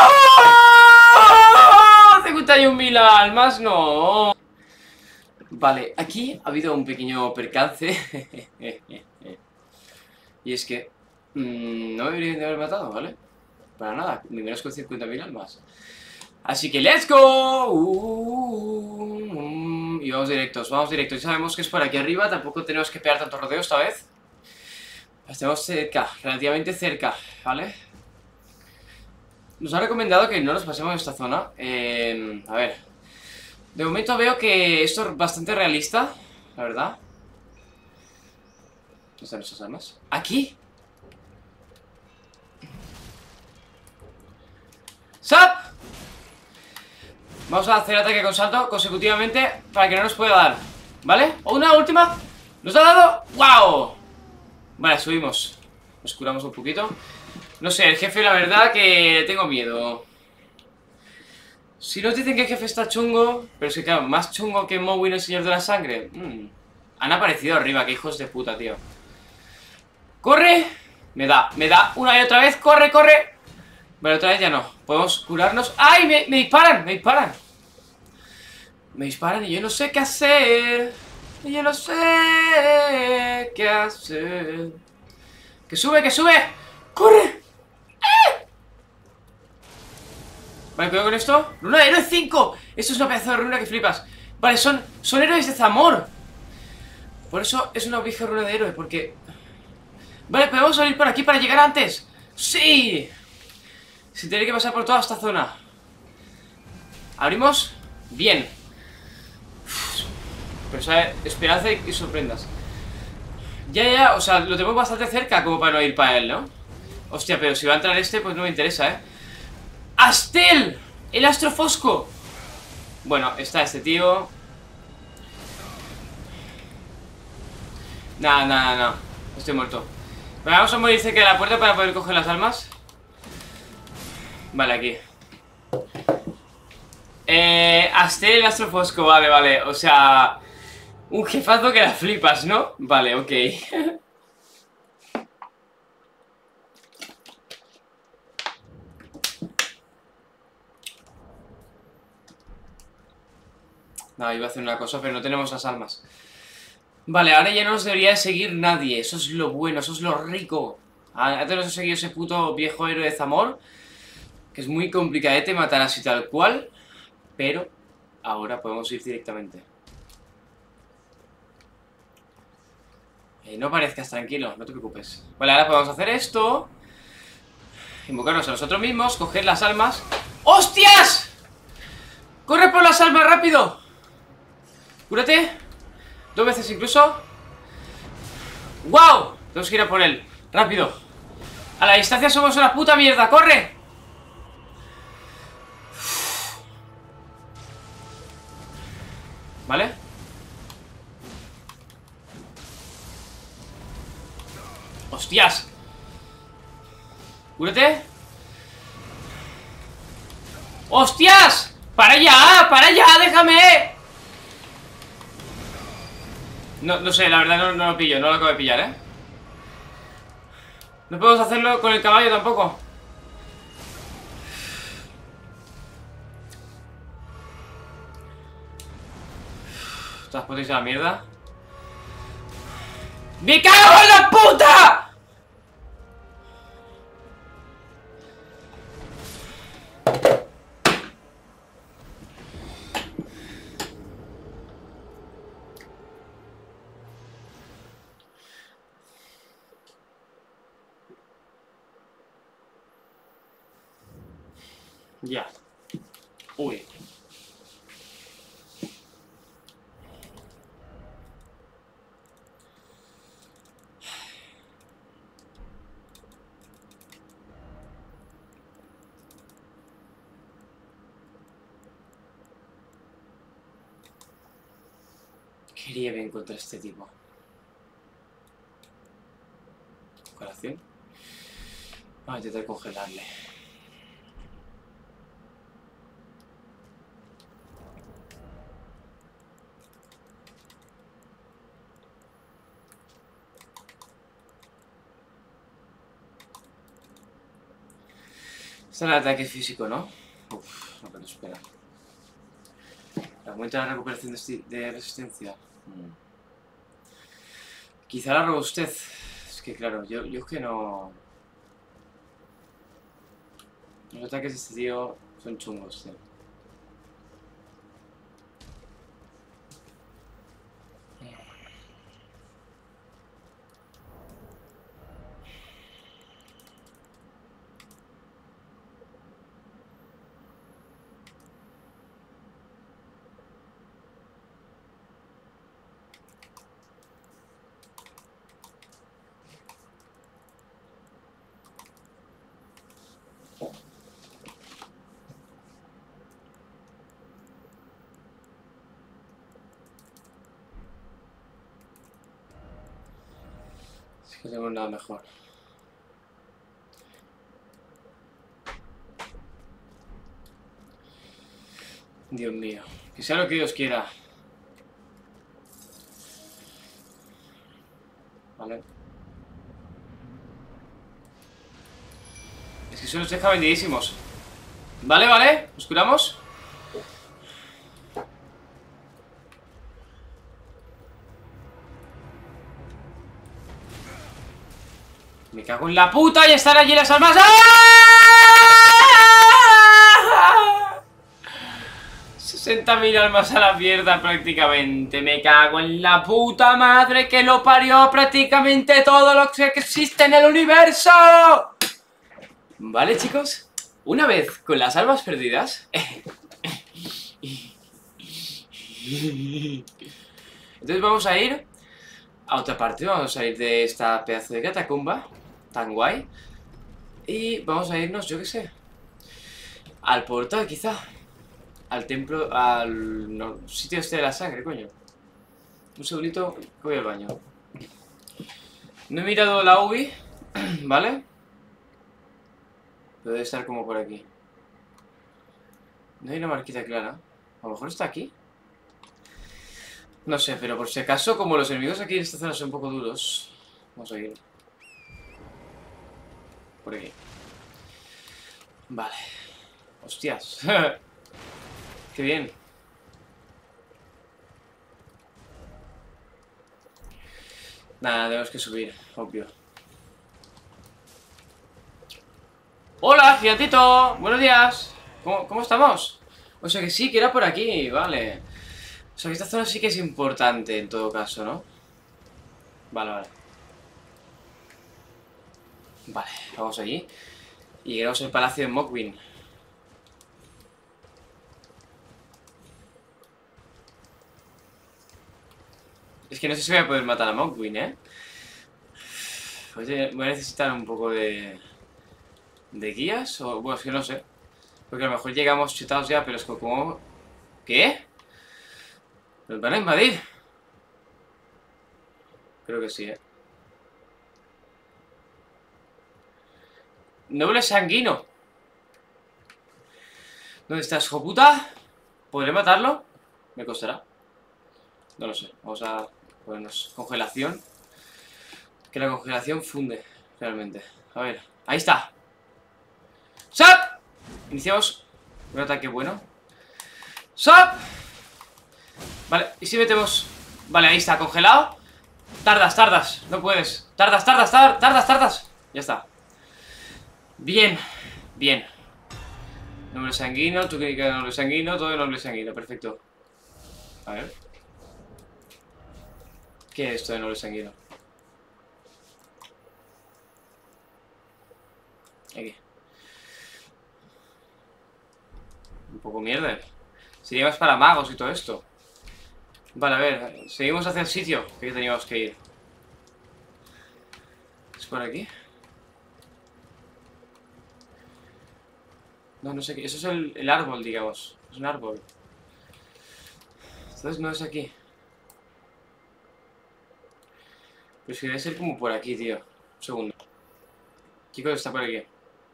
51.000 almas, no. Vale, aquí ha habido un pequeño percance. Y es que no me deberían de haber matado, ¿vale? Para nada, ni menos con 50.000 almas. Así que ¡let's go! Y vamos directos, vamos directos. Ya sabemos que es por aquí arriba, tampoco tenemos que pegar tanto rodeo esta vez. Estamos cerca, relativamente cerca, ¿vale? Nos ha recomendado que no nos pasemos en esta zona. A ver. De momento veo que esto es bastante realista, la verdad. ¿Dónde están nuestras armas? ¡Aquí! ¡Sap! Vamos a hacer ataque con salto consecutivamente para que no nos pueda dar, ¿vale? Una última. ¿Nos ha dado? ¡Wow! Vale, subimos. Nos curamos un poquito. No sé, el jefe la verdad que tengo miedo. Si nos dicen que el jefe está chungo, pero es que claro, más chungo que Mowin el señor de la sangre. Han aparecido arriba, que hijos de puta, tío. ¡Corre! Me da una y otra vez, ¡corre, corre! Vale, otra vez ya no. Podemos curarnos. ¡Ay! Me disparan, me disparan. Me disparan y yo no sé qué hacer. Y yo no sé qué hacer. ¡Que sube, que sube! ¡Corre! Vale, cuidado con esto. ¡Runa de héroe 5! Esto es una pedazo de runa que flipas. Vale, son héroes de Zamor. Por eso es una vieja runa de héroe, porque... Vale, podemos salir por aquí para llegar antes. ¡Sí! Sin tener que pasar por toda esta zona. ¿Abrimos? Bien. Pero sabe, esperanza y sorprendas. Ya, o sea, lo tenemos bastante cerca como para no ir para él, ¿no? Hostia, pero si va a entrar este, pues no me interesa, ¿eh? ¡Astel! ¡El astro fosco! Bueno, está este tío. No. Estoy muerto. Pero vamos a morir cerca de la puerta para poder coger las almas. Vale, aquí. Astel, el astro fosco, vale. O sea, un jefazo que la flipas, ¿no? Vale, ok. No, iba a hacer una cosa, pero no tenemos las almas. Vale, ahora ya no nos debería de seguir nadie. Eso es lo bueno, eso es lo rico. Antes nos ha seguido ese puto viejo héroe de Zamor, que es muy complicadete matar así tal cual. Pero ahora podemos ir directamente. No parezcas tranquilo, no te preocupes. Vale, ahora podemos hacer esto. Invocarnos a nosotros mismos, coger las almas. ¡Hostias! ¡Corre por las almas, rápido! Cúrate. 2 veces incluso. ¡Wow! Tenemos que ir a por él, rápido. A la distancia somos una puta mierda, ¡corre! ¿Vale? ¡Hostias! ¡Cúrate! ¡Hostias! ¡Para ya! ¡Déjame! No sé, la verdad no lo pillo, no lo acabo de pillar, ¿eh? No podemos hacerlo con el caballo tampoco. Estas putas de la mierda. ¡Me cago en la puta! Ya. Uy. Quería bien contra este tipo. Congelación. Vamos a intentar congelarle. Este es el ataque físico, ¿no? Uf, no, pero espera. Aumenta la recuperación de resistencia. Quizá la robustez. Es que claro, yo es que no... Los ataques de este tío son chungos, tío. Es que tengo nada mejor. Dios mío. Que sea lo que Dios quiera. Vale. Es que eso nos deja vendidísimos. Vale, vale. ¿Nos curamos? Me cago en la puta y están allí las almas. ¡Ah! 60.000 almas a la mierda prácticamente. Me cago en la puta madre que lo parió prácticamente todo lo que existe en el universo. Vale, chicos. Una vez con las almas perdidas... Entonces vamos a ir a otra parte. Vamos a ir de esta pedazo de catacumba tan guay. Y vamos a irnos, yo qué sé, al portal quizá. Al templo, al sitio este de la sangre, coño. Un segundito que voy al baño. No he mirado la UBI, ¿vale? Pero debe estar como por aquí. No hay una marquita clara. A lo mejor está aquí. No sé, pero por si acaso, como los enemigos aquí en esta zona son un poco duros, vamos a ir por aquí. Vale. Hostias. Qué bien. Nada, tenemos que subir, obvio. ¡Hola, gigantito! ¡Buenos días! ¿Cómo estamos? O sea que sí, que era por aquí, vale. O sea que esta zona sí que es importante en todo caso, ¿no? Vale, vale. Vale, vamos allí. Y llegamos al palacio de Mockwin. Es que no sé si voy a poder matar a Mockwin, ¿eh? Oye, voy a necesitar un poco de guías. O, bueno, es que no sé. Porque a lo mejor llegamos chutados ya, pero es que como... ¿Qué? ¿Nos van a invadir? Creo que sí, ¿eh? Noble sanguino. ¿Dónde estás, hijo puta? ¿Podré matarlo? Me costará. No lo sé. Vamos a ponernos congelación. Que la congelación funde, realmente. A ver, ahí está. ¡Sap! Iniciamos un ataque bueno. ¡Sap! Vale, ¿y si metemos...? Vale, ahí está, congelado. Tardas, no puedes. Tardas. Ya está. Bien, bien. Noble sanguíneo, tu clínica de noble sanguíneo, todo de noble sanguíneo, perfecto. A ver. ¿Qué es esto de noble sanguíneo? Aquí. poco mierda. Si llevas para magos y todo esto. Vale, a ver, seguimos hacia el sitio que teníamos que ir. ¿Es por aquí? No, no sé qué. Eso es el árbol, digamos. Es un árbol. Entonces no es aquí. Pero si debe ser como por aquí, tío. Un segundo. Chicos, está por aquí.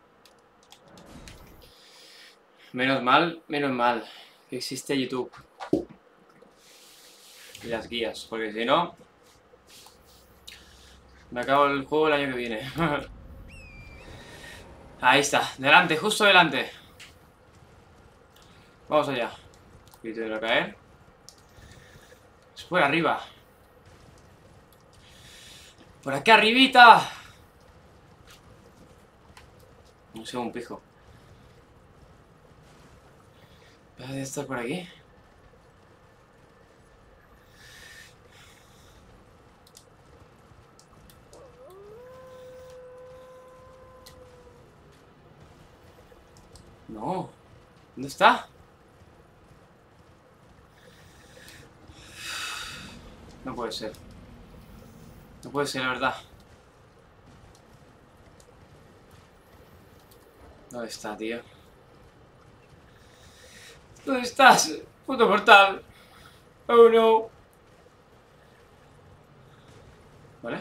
Menos mal que existe YouTube. Y las guías, porque si no me acabo el juego el año que viene. Ahí está, delante, justo delante. Vamos allá. Y te voy a caer. Es por arriba. Por aquí arribita. No sé, un pijo. ¿Debe estar por aquí? No. ¿Dónde está? No puede ser. No puede ser, la verdad. ¿Dónde está, tío? ¿Dónde estás? Puto portal. Oh, no. ¿Vale?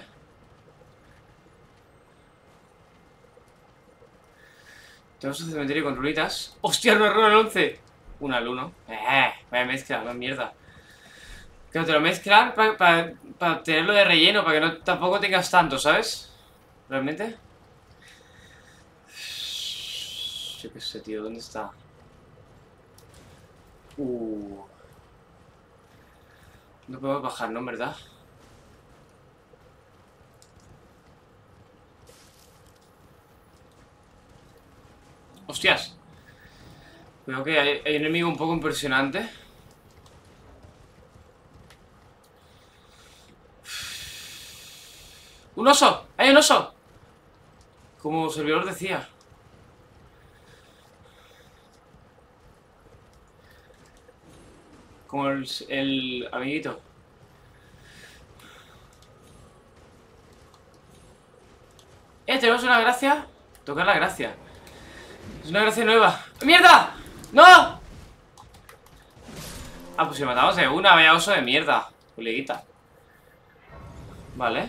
Tenemos un cementerio con runitas. ¡Hostia, no error el 11! Una al 1. Vaya mezcla, una mierda. Que te lo mezclan para tenerlo de relleno, para que no tampoco tengas tanto, ¿sabes? ¿Realmente? Yo qué sé, tío, ¿dónde está? No podemos bajar, ¿no? ¿Verdad? ¡Hostias! Veo que hay un enemigo un poco impresionante. ¡Un oso! ¡Hay un oso! Como servidor decía. Como el amiguito. Tenemos una gracia. Tocar la gracia. Es una gracia nueva. ¡Mierda! ¡No! Ah, pues si matamos de una, vaya oso de mierda. Coleguita. Vale.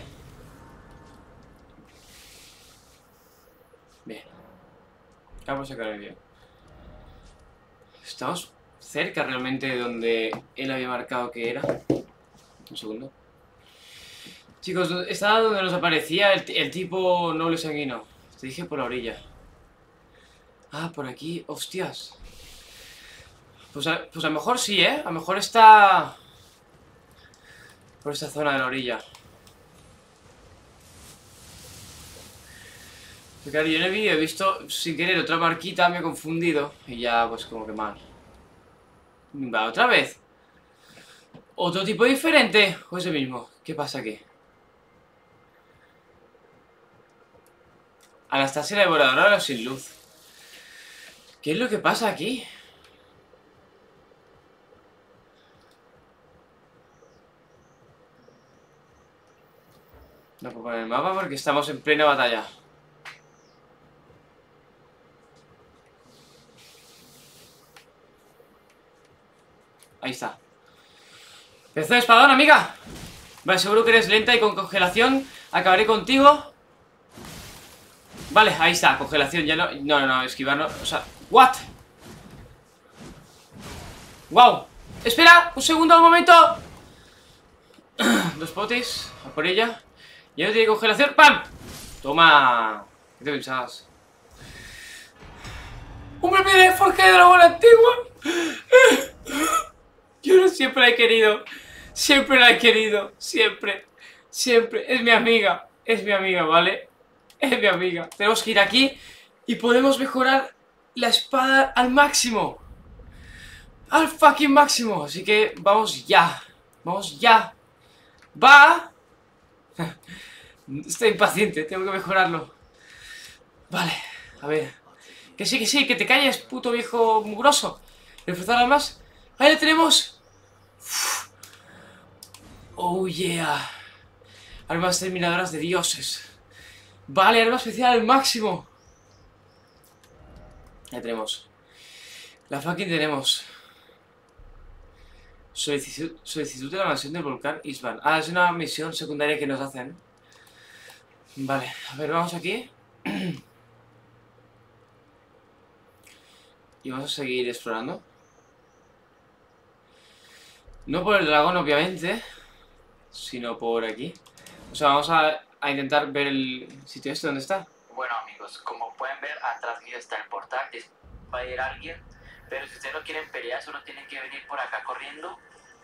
Bien. Vamos a sacar el vídeo. Estamos cerca realmente de donde él había marcado que era. Un segundo. Chicos, estaba donde nos aparecía el tipo noble sanguino. Te dije por la orilla. Ah, por aquí. Hostias. Pues a lo mejor sí, ¿eh? A lo mejor está por esta zona de la orilla. Porque claro, yo en el vídeo he visto sin querer otra barquita, me he confundido. Y ya, pues como que mal. Va, otra vez. ¿Otro tipo diferente? ¿O es el mismo? ¿Qué pasa aquí? Anastasia, la devoradora de los sin luz. ¿Qué es lo que pasa aquí? No puedo poner el mapa porque estamos en plena batalla. Ahí está. ¡Pedazo de espadón, amiga! Vale, seguro que eres lenta y con congelación acabaré contigo. Vale, ahí está, congelación, ya no... No, esquivar no... O sea, ¿what? ¡Wow! ¡Espera! ¡Un segundo, un momento! Dos potis, a por ella. Ya no tiene congelación, ¡pam! Toma. ¿Qué te pensabas? ¡Un bebé de forja de dragón antigua! Yo no siempre la he querido. Siempre la he querido. Siempre. Siempre. Es mi amiga. Es mi amiga, ¿vale? Es mi amiga. Tenemos que ir aquí y podemos mejorar la espada al máximo. Al fucking máximo. Así que vamos ya. Vamos ya. ¡Va! Estoy impaciente. Tengo que mejorarlo. Vale. A ver. Que sí, que te calles, puto viejo mugroso. Reforzar armas. ¡Ahí la tenemos! Uf. Oh yeah. Armas terminadoras de dioses. Vale, arma especial al máximo. Ya tenemos. La fucking tenemos. Solicitud de la mansión del volcán Isban. Ah, es una misión secundaria que nos hacen. Vale, a ver, vamos aquí. Y vamos a seguir explorando. No por el dragón, obviamente, sino por aquí. O sea, vamos a intentar ver el sitio este, ¿dónde está? Bueno, amigos, como pueden ver, atrás mío está el portal. Va a ir alguien, pero si ustedes no quieren pelear, solo tienen que venir por acá corriendo.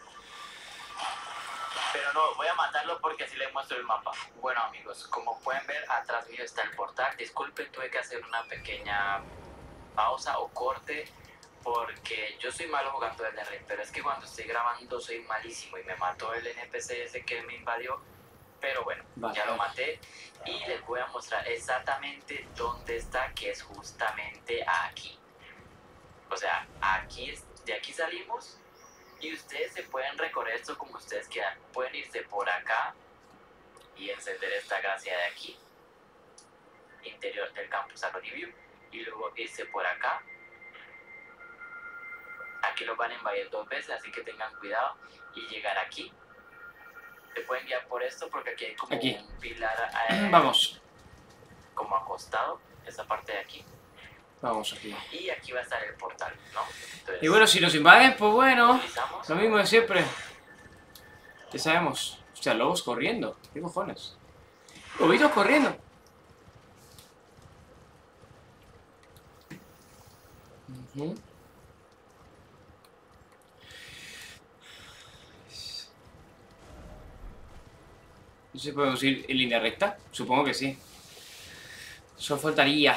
Pero no, voy a matarlo porque así les muestro el mapa. Bueno, amigos, como pueden ver, atrás mío está el portal. Disculpen, tuve que hacer una pequeña pausa o corte porque yo soy malo jugando Elden Ring, pero es que cuando estoy grabando soy malísimo y me mató el NPC ese que me invadió. Pero bueno, Vale. ya lo maté y les voy a mostrar exactamente dónde está, que es justamente aquí. O sea, aquí, de aquí salimos y ustedes se pueden recorrer esto como ustedes quieran. Pueden irse por acá y encender esta gracia de aquí, interior del campus Aronivium, y luego irse por acá. Aquí los van a invadir 2 veces, así que tengan cuidado, y llegar aquí. Se pueden guiar por esto porque aquí hay como un pilar Vamos. como acostado, esa parte de aquí. Vamos aquí. Y aquí va a estar el portal, ¿no? Entonces, Y bueno, si nos invaden, pues bueno, utilizamos. lo mismo de siempre. Ya sabemos. Hostia, lobos corriendo. ¿Qué cojones? Lobitos corriendo. No sé si podemos ir en línea recta. Supongo que sí. Solo faltaría.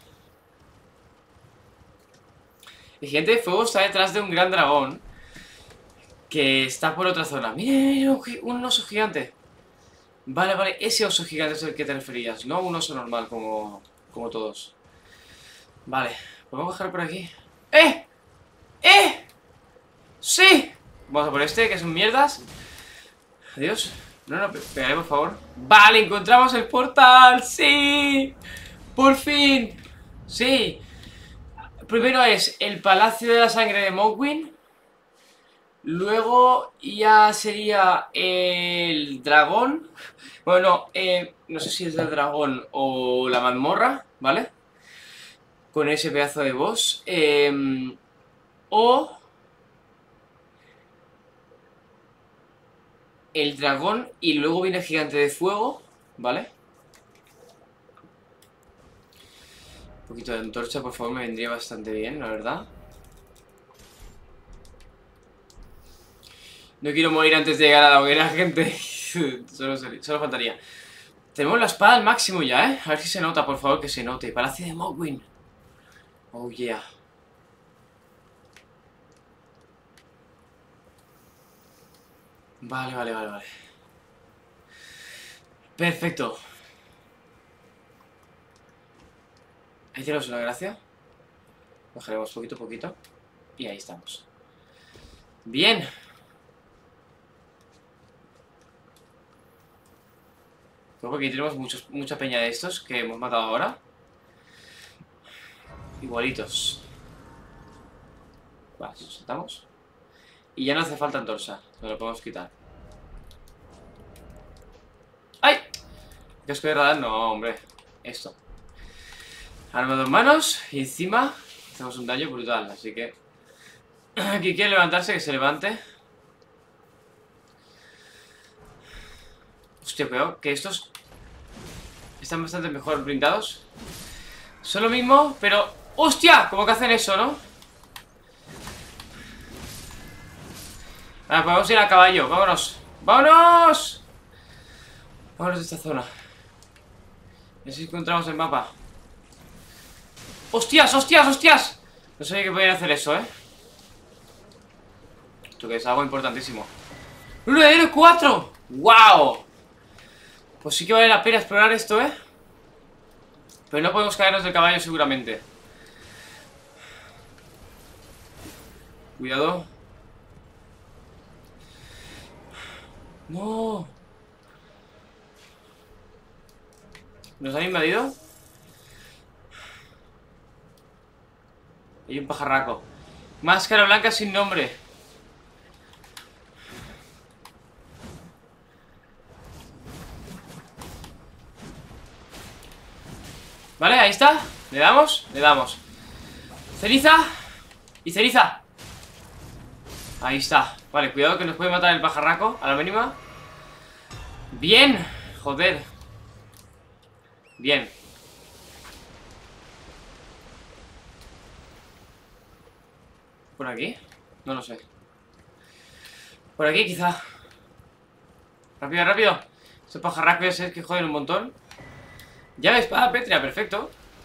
El gigante de fuego está detrás de un gran dragón que está por otra zona. Mira, un oso gigante. Vale, vale, ese oso gigante es el que te referías, no un oso normal como todos. Vale, podemos bajar por aquí. ¡Eh! ¡Eh! ¡Sí! Vamos a por este, que son mierdas. Adiós. No, no, pegaré, por favor. Vale, encontramos el portal. ¡Sí! ¡Por fin! ¡Sí! Primero es el Palacio de la Sangre de Morrowind. Luego ya sería el dragón. Bueno, no sé si es el dragón o la mazmorra, ¿vale? Con ese pedazo de boss. O el dragón y luego viene el gigante de fuego, ¿vale? Un poquito de antorcha, por favor, me vendría bastante bien, la verdad. No quiero morir antes de llegar a la hoguera, gente. Solo faltaría. Tenemos la espada al máximo ya, ¿eh? A ver si se nota, por favor, que se note. Palacio de Morrowind. Oh, yeah. Vale, vale, vale, vale. Perfecto. Ahí tenemos una gracia. Bajaremos poquito a poquito. Y ahí estamos. Bien. Creo que aquí tenemos mucha peña de estos que hemos matado ahora. Igualitos. Vale, nos saltamos. Y ya no hace falta antorcha. Nos lo podemos quitar. ¡Ay! ¿Casco de radar? No, hombre. Esto. Arma de 2 manos. Y encima hacemos un daño brutal. Así que... Quien quiere levantarse, que se levante. Hostia, cuidado, que estos están bastante mejor blindados. Son lo mismo, pero... ¡Hostia! Como que hacen eso, ¿no? Ahora podemos ir a caballo, vámonos. ¡Vámonos! Vámonos de esta zona. A ver si encontramos el mapa. ¡Hostias, hostias, hostias! No sabía que podían hacer eso, ¿eh? Esto que es algo importantísimo. ¡Un heredero 4! ¡Wow! Pues sí que vale la pena explorar esto, ¿eh? Pero no podemos caernos del caballo seguramente. Cuidado. No. ¿Nos han invadido? Hay un pajarraco. Máscara blanca sin nombre. Vale, ahí está. ¿Le damos? Le damos. Ceniza. Y ceniza. Ahí está. Vale, cuidado que nos puede matar el pajarraco a la mínima. Bien. Joder. Bien. ¿Por aquí? No lo sé. Por aquí quizá. Rápido, rápido. Ese pajarraco ya sé que joden un montón. Llave espada pétrea, perfecto.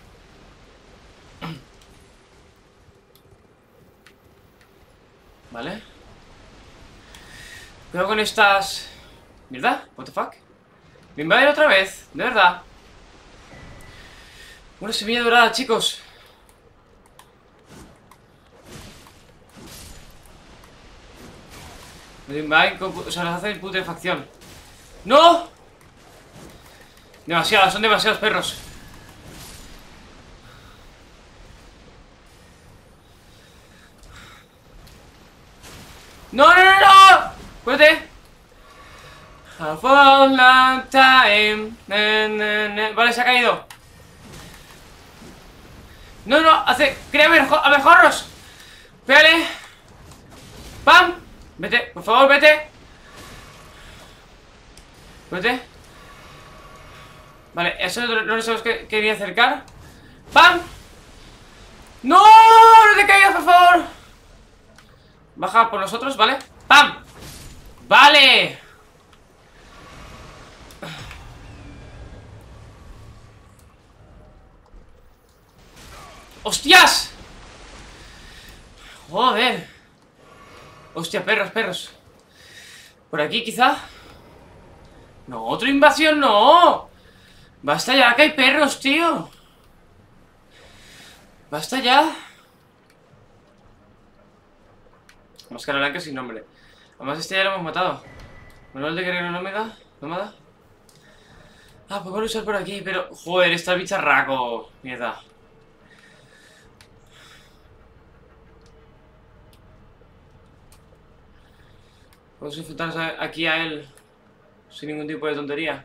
Vale. Cuidado con estas... ¿Verdad? What the fuck? Me invaden otra vez, de verdad. Una semilla dorada, chicos. Me invaden con... O sea, nos hacen putrefacción. ¡No! Demasiados, son demasiados perros. ¡No, no, no, no! ¡Cuídate! A for long time. Vale, se ha caído. No, no, hace... Crea abejorros. Pégale. ¡Pam! Vete, por favor, vete. Vete. Vale, eso no nos hemos querido acercar. ¡Pam! ¡No! ¡No te caigas, por favor! Baja por nosotros, ¿vale? ¡Pam! ¡Vale! ¡Hostias! Joder. Hostia, perros, perros. Por aquí quizá. No, otra invasión no. Basta ya, que hay perros, tío. Basta ya. Máscara blanca sin nombre. Además este ya lo hemos matado. Manual de guerrero nómada. ¿Nómada? Ah, pues voy a usar por aquí, pero... Joder, está el bicharraco. Mierda. Podemos enfrentarnos aquí a él sin ningún tipo de tontería.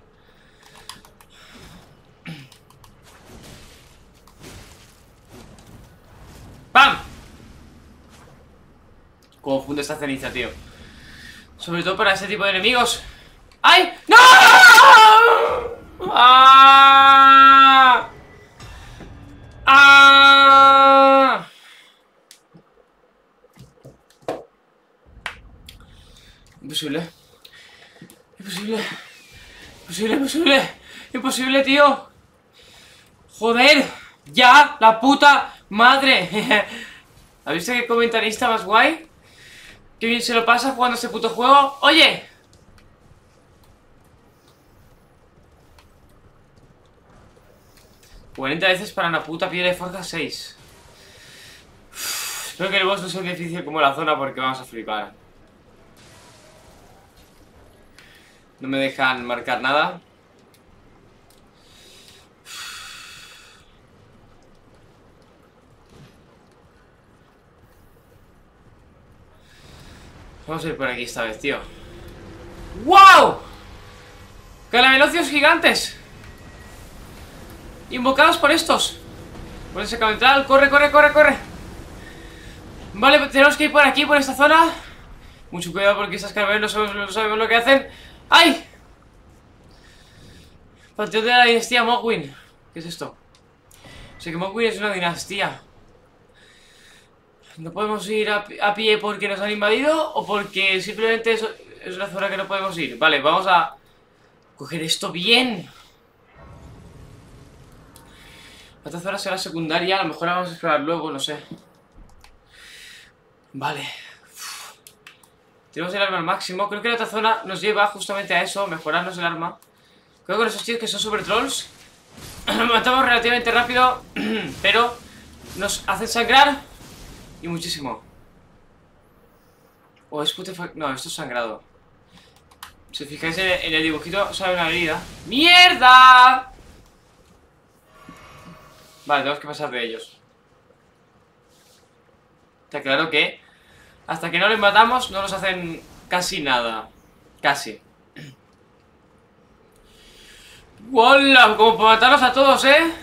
¡Pam! Cómo funde esta ceniza, tío. Sobre todo para ese tipo de enemigos. ¡Ay! ¡No! ¡Ah! ¡Ah! Imposible. Imposible. Imposible, imposible. Imposible, tío. Joder. Ya, la puta madre. ¿Has visto qué comentarista más guay? Qué bien se lo pasa jugando este puto juego. ¡Oye! $40 veces para una puta piedra de forja 6. Espero que el boss no sea difícil como la zona porque vamos a flipar. No me dejan marcar nada. Vamos a ir por aquí esta vez, tío. ¡Wow! ¡Calamelocios gigantes! Invocados por estos. Por ese cabental. ¡Corre, corre, corre, corre! Vale, tenemos que ir por aquí, por esta zona. Mucho cuidado porque estas calamelos no sabemos lo que hacen. ¡Ay! Panteón de la dinastía Mogwin. ¿Qué es esto? Sé que Mogwin es una dinastía. ¿No podemos ir a pie porque nos han invadido? ¿O porque simplemente es una zona que no podemos ir? Vale, vamos a coger esto bien. Esta zona será secundaria. A lo mejor la vamos a explorar luego, no sé. Vale. Tenemos el arma al máximo. Creo que la otra zona nos lleva justamente a eso, mejorarnos el arma. Creo que con esos tíos que son super trolls matamos relativamente rápido, pero nos hacen sangrar y muchísimo. O es putefact... No, esto es sangrado. Si os fijáis en el dibujito, sale una herida. ¡Mierda! Vale, tenemos que pasar de ellos. Está claro que hasta que no les matamos no nos hacen casi nada. Casi. ¡Hola! Como para matarlos a todos, ¿eh?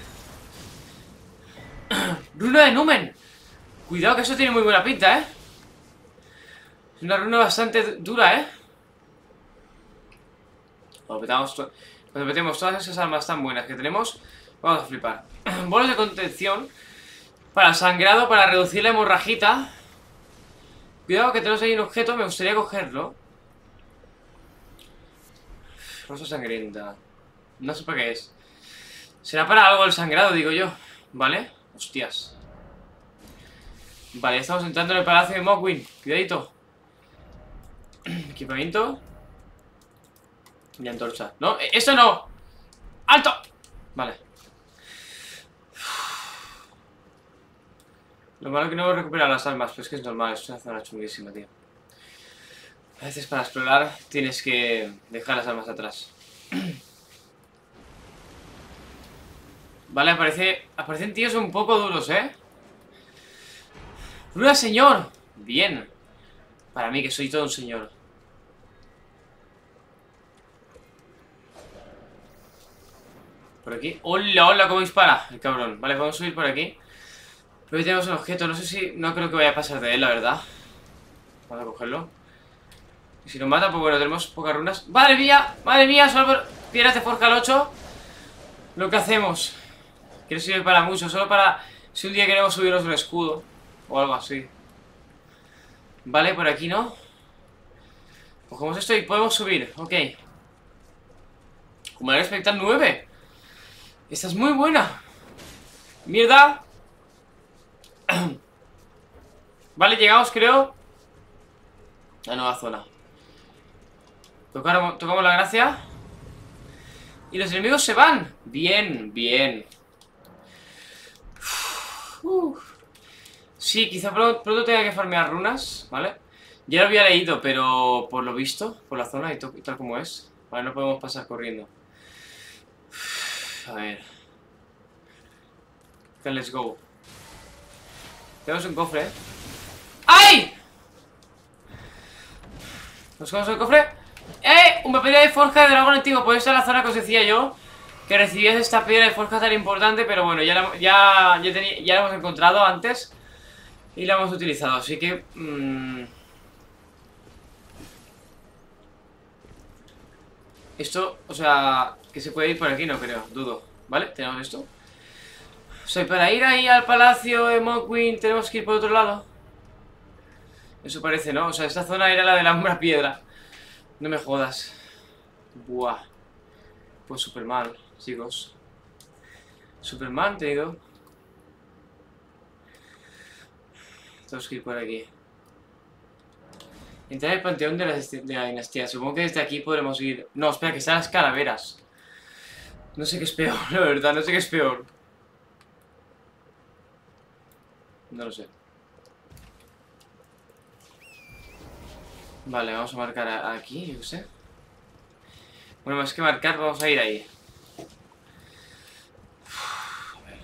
Runa de Numen. Cuidado que eso tiene muy buena pinta, ¿eh? Es una runa bastante dura, ¿eh? Cuando metemos todas esas armas tan buenas que tenemos, vamos a flipar. Bolos de contención para sangrado, para reducir la hemorragita. Cuidado que tenemos ahí un objeto, me gustaría cogerlo. Rosa sangrienta. No sé para qué es. Será para algo el sangrado, digo yo. ¿Vale? Hostias. Vale, estamos entrando en el palacio de Mogwin. Cuidadito. Equipamiento. Y antorcha. No, eso no. ¡Alto! Vale. Lo malo es que no recuperar las almas, pero es que es normal, es una zona chunguísima, tío. A veces para explorar tienes que dejar las almas atrás. Vale, aparecen tíos un poco duros, ¿eh? ¡Runa, señor! Bien. Para mí, que soy todo un señor. Por aquí. ¡Hola, hola! ¿Cómo dispara el cabrón? Vale, vamos a subir por aquí. Pero hoy tenemos un objeto. No sé si... No creo que vaya a pasar de él, la verdad. Vamos a cogerlo. Y si nos mata, pues bueno, tenemos pocas runas. ¡Madre mía! ¡Madre mía! Solo por piedras de forja al 8. Lo que hacemos. Que no sirve para mucho. Solo para... Si un día queremos subirnos un escudo. O algo así. Vale, por aquí no. Cogemos esto y podemos subir. Ok. Como era espectral 9. Esta es muy buena. Mierda. Vale, llegamos, creo, a nueva zona. Tocamos la gracia. Y los enemigos se van. Bien, bien. Sí, quizá pronto tenga que farmear runas, ¿vale? Ya lo había leído, pero por lo visto, por la zona y tal como es. Vale, no podemos pasar corriendo. A ver. Okay, let's go. Tenemos un cofre, ¿eh? ¡Ay! ¿Nos cogemos el cofre? ¡Eh! Una piedra de forja de dragón antiguo. Pues esta es la zona que os decía yo, que recibías esta piedra de forja tan importante. Pero bueno, ya la hemos encontrado antes y la hemos utilizado, así que... Esto, o sea, que se puede ir por aquí, no creo, dudo. ¿Vale? Tenemos esto. O sea, para ir ahí al palacio de Mogwin tenemos que ir por otro lado. Eso parece, ¿no? O sea, esta zona era la de la umbra piedra. No me jodas. Buah. Pues súper mal, chicos. Súper mal, te digo. Tenemos que ir por aquí. Entrar al panteón de la dinastía. Supongo que desde aquí podremos ir... No, espera, que están las calaveras. No sé qué es peor, la verdad, no sé qué es peor. No lo sé. Vale, vamos a marcar aquí, yo sé. Bueno, más que marcar, vamos a ir ahí. A ver.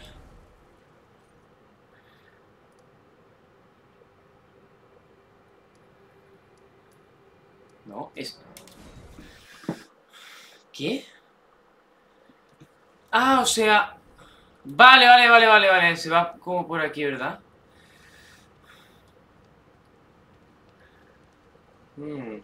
No, es... ¿Qué? Ah, o sea... Vale. Se va como por aquí, ¿verdad? No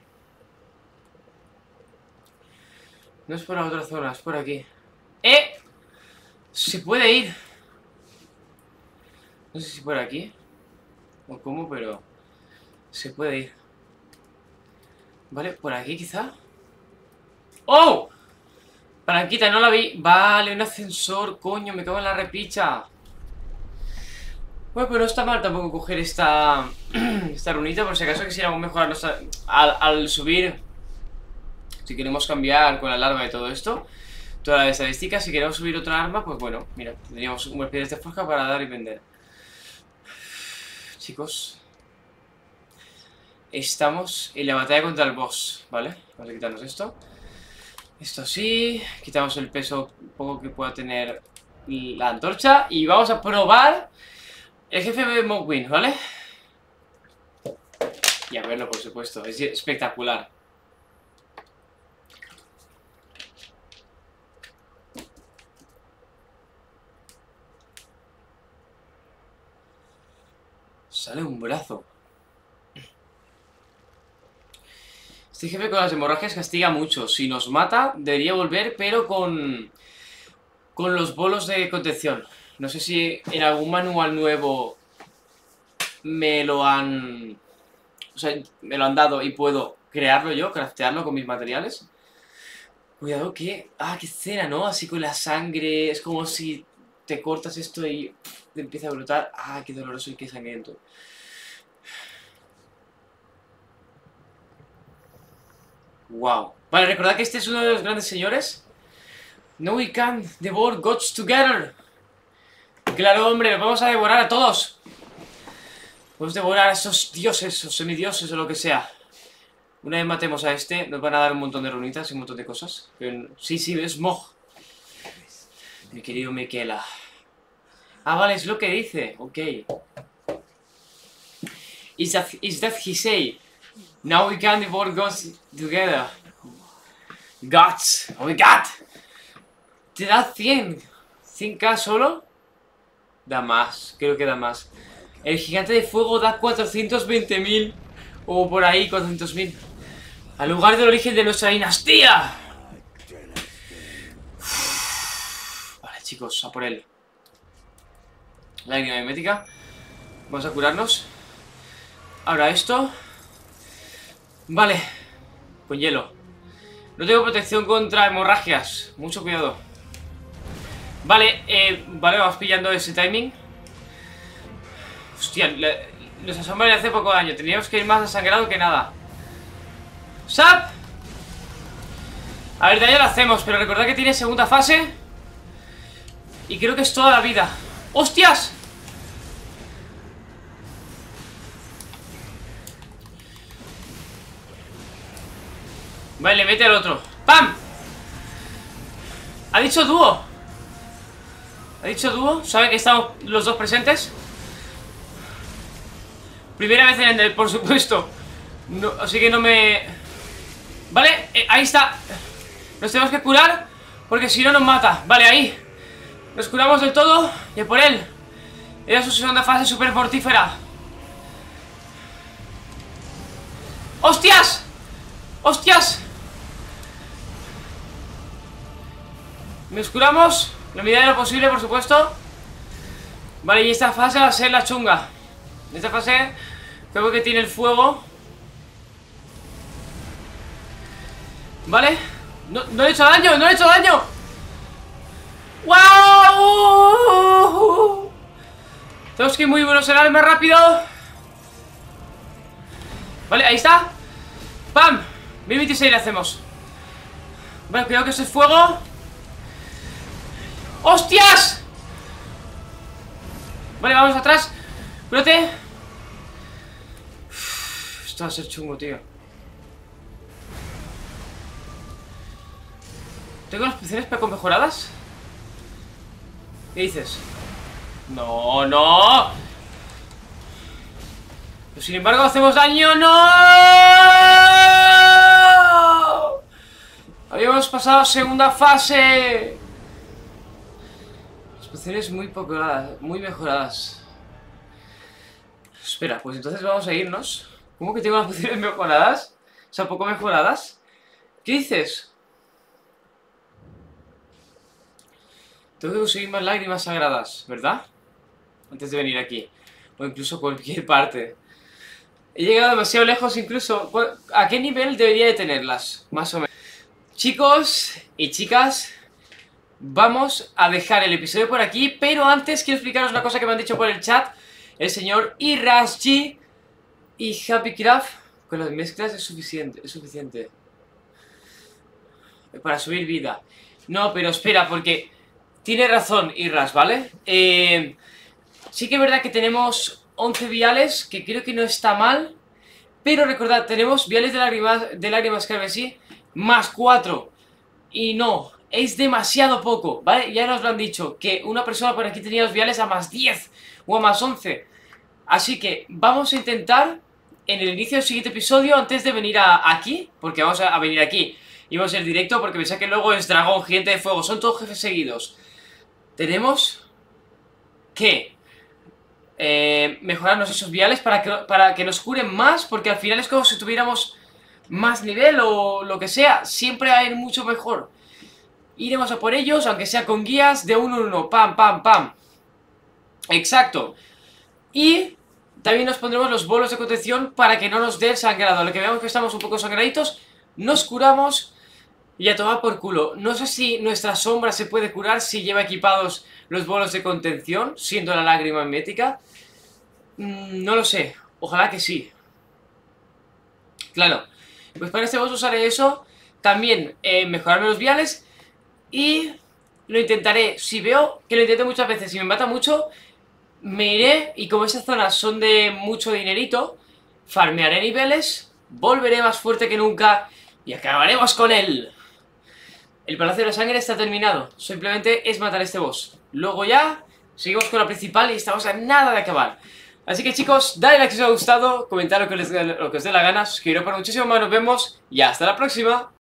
es por la otra zona, es por aquí. ¡Eh! Se puede ir. No sé si por aquí o cómo, pero se puede ir. Vale, por aquí quizá. ¡Oh! Palanquita, no la vi. Vale, un ascensor, coño, me cago en la repicha. Bueno, pero no está mal tampoco coger esta esta runita, por si acaso quisiéramos mejorar al subir. Si queremos cambiar con la larva y todo esto, toda la estadística, si queremos subir otra arma, pues bueno, mira, tendríamos unas piedras de forja para dar y vender. Chicos, estamos en la batalla contra el boss, ¿vale? Vamos a quitarnos esto. Esto sí, quitamos el peso un poco que pueda tener la antorcha y vamos a probar el jefe de Mogwin, ¿vale? Y a verlo, por supuesto, es espectacular. Sale un brazo. Este jefe con las hemorragias castiga mucho. Si nos mata, debería volver, pero con los bolos de contención. No sé si en algún manual nuevo me lo han... O sea, me lo han dado y puedo crearlo yo, craftearlo con mis materiales. Cuidado que... Ah, qué escena, ¿no? Así con la sangre. Es como si te cortas esto y te empieza a brotar. Ah, qué doloroso y qué sangriento. Wow. Vale, recordad que este es uno de los grandes señores. No we can devour gods together. Claro, hombre, los vamos a devorar a todos. Vamos a devorar a esos dioses o semidioses o lo que sea. Una vez matemos a este, nos van a dar un montón de runitas y un montón de cosas. Pero, sí, es Mog. Mi querido Miquela. Ah, vale, es lo que dice. Ok. Is that he say? Now we can devour gods together. Gods. Oh my god. ¿Te da 100? ¿100k solo? Da más, creo que da más. El gigante de fuego da 420.000. O por ahí, 400.000. Al lugar del origen de nuestra dinastía. Vale, chicos, a por él. Lágrima mimética. Vamos a curarnos. Ahora esto. Vale. Con hielo. No tengo protección contra hemorragias. Mucho cuidado. Vale, vamos pillando ese timing. Hostia, nuestra sombra le hace poco daño. Tendríamos que ir más desangrado que nada. ¡Sap! A ver, daño lo hacemos, pero recordad que tiene segunda fase. Y creo que es toda la vida. ¡Hostias! Vale, le mete al otro. ¡Pam! Ha dicho dúo. Ha dicho dúo. ¿Sabe que estamos los dos presentes? Primera vez en Ender, por supuesto. No, así que no me... Vale, ahí está. Nos tenemos que curar, porque si no nos mata. Vale, ahí. Nos curamos del todo. Y por él. Era su segunda fase super mortífera. ¡Hostias! ¡Hostias! Nos curamos. La medida de lo posible, por supuesto. Vale, y esta fase va a ser la chunga. Esta fase creo que tiene el fuego. Vale. No he hecho daño, no he hecho daño. ¡Wow! Tenemos que ir muy buenos en armas rápido. Vale, ahí está. ¡Pam! 1026 le hacemos. Vale, cuidado que ese es fuego. ¡Hostias! Vale, vamos atrás. Cúrate. Esto va a ser chungo, tío. ¿Tengo las pociones para con mejoradas? ¿Qué dices? No, no. Pero sin embargo hacemos daño. ¡No! Habíamos pasado segunda fase. Las pociones muy mejoradas. Espera, pues entonces vamos a irnos. ¿Cómo que tengo las pociones mejoradas? O sea, poco mejoradas. ¿Qué dices? Tengo que conseguir más lágrimas sagradas, ¿verdad? Antes de venir aquí. O incluso cualquier parte. He llegado demasiado lejos incluso. ¿A qué nivel debería de tenerlas? Más o menos. Chicos y chicas, vamos a dejar el episodio por aquí. Pero antes quiero explicaros una cosa que me han dicho por el chat. El señor Irasji y Happycraft. Con las mezclas es suficiente. Para subir vida. No, pero espera, porque... Tiene razón, Irras, ¿vale? Sí que es verdad que tenemos 11 viales, que creo que no está mal. Pero recordad, tenemos viales de lágrimas carmesí más 4. Y no, es demasiado poco, ¿vale? Ya nos lo han dicho, que una persona por aquí tenía los viales a más 10 o a más 11. Así que vamos a intentar, en el inicio del siguiente episodio, antes de venir aquí, porque vamos a venir aquí, y vamos a ir directo, porque pensad que luego es dragón, gigante de fuego, son todos jefes seguidos. Tenemos que mejorarnos esos viales para que nos curen más, porque al final es como si tuviéramos más nivel o lo que sea, siempre va a ir mucho mejor. Iremos a por ellos, aunque sea con guías de uno en uno, pam, pam, pam. Exacto. Y también nos pondremos los bolos de contención para que no nos dé el sangrado. Lo que veamos que estamos un poco sangraditos, nos curamos y a tomar por culo. No sé si nuestra sombra se puede curar si lleva equipados los bolos de contención, siendo la lágrima mimética. No lo sé, ojalá que sí. Claro, pues para este boss usaré eso. También mejorarme los viales. Y lo intentaré. Si veo que lo intento muchas veces y me mata mucho, me iré. Y como esas zonas son de mucho dinerito, farmearé niveles, volveré más fuerte que nunca y acabaremos con él. El Palacio de la Sangre está terminado. Simplemente es matar a este boss. Luego ya seguimos con la principal y estamos a nada de acabar. Así que chicos, dale like si os ha gustado, comentad lo que os dé la gana, suscribiros para muchísimo más, nos vemos y hasta la próxima.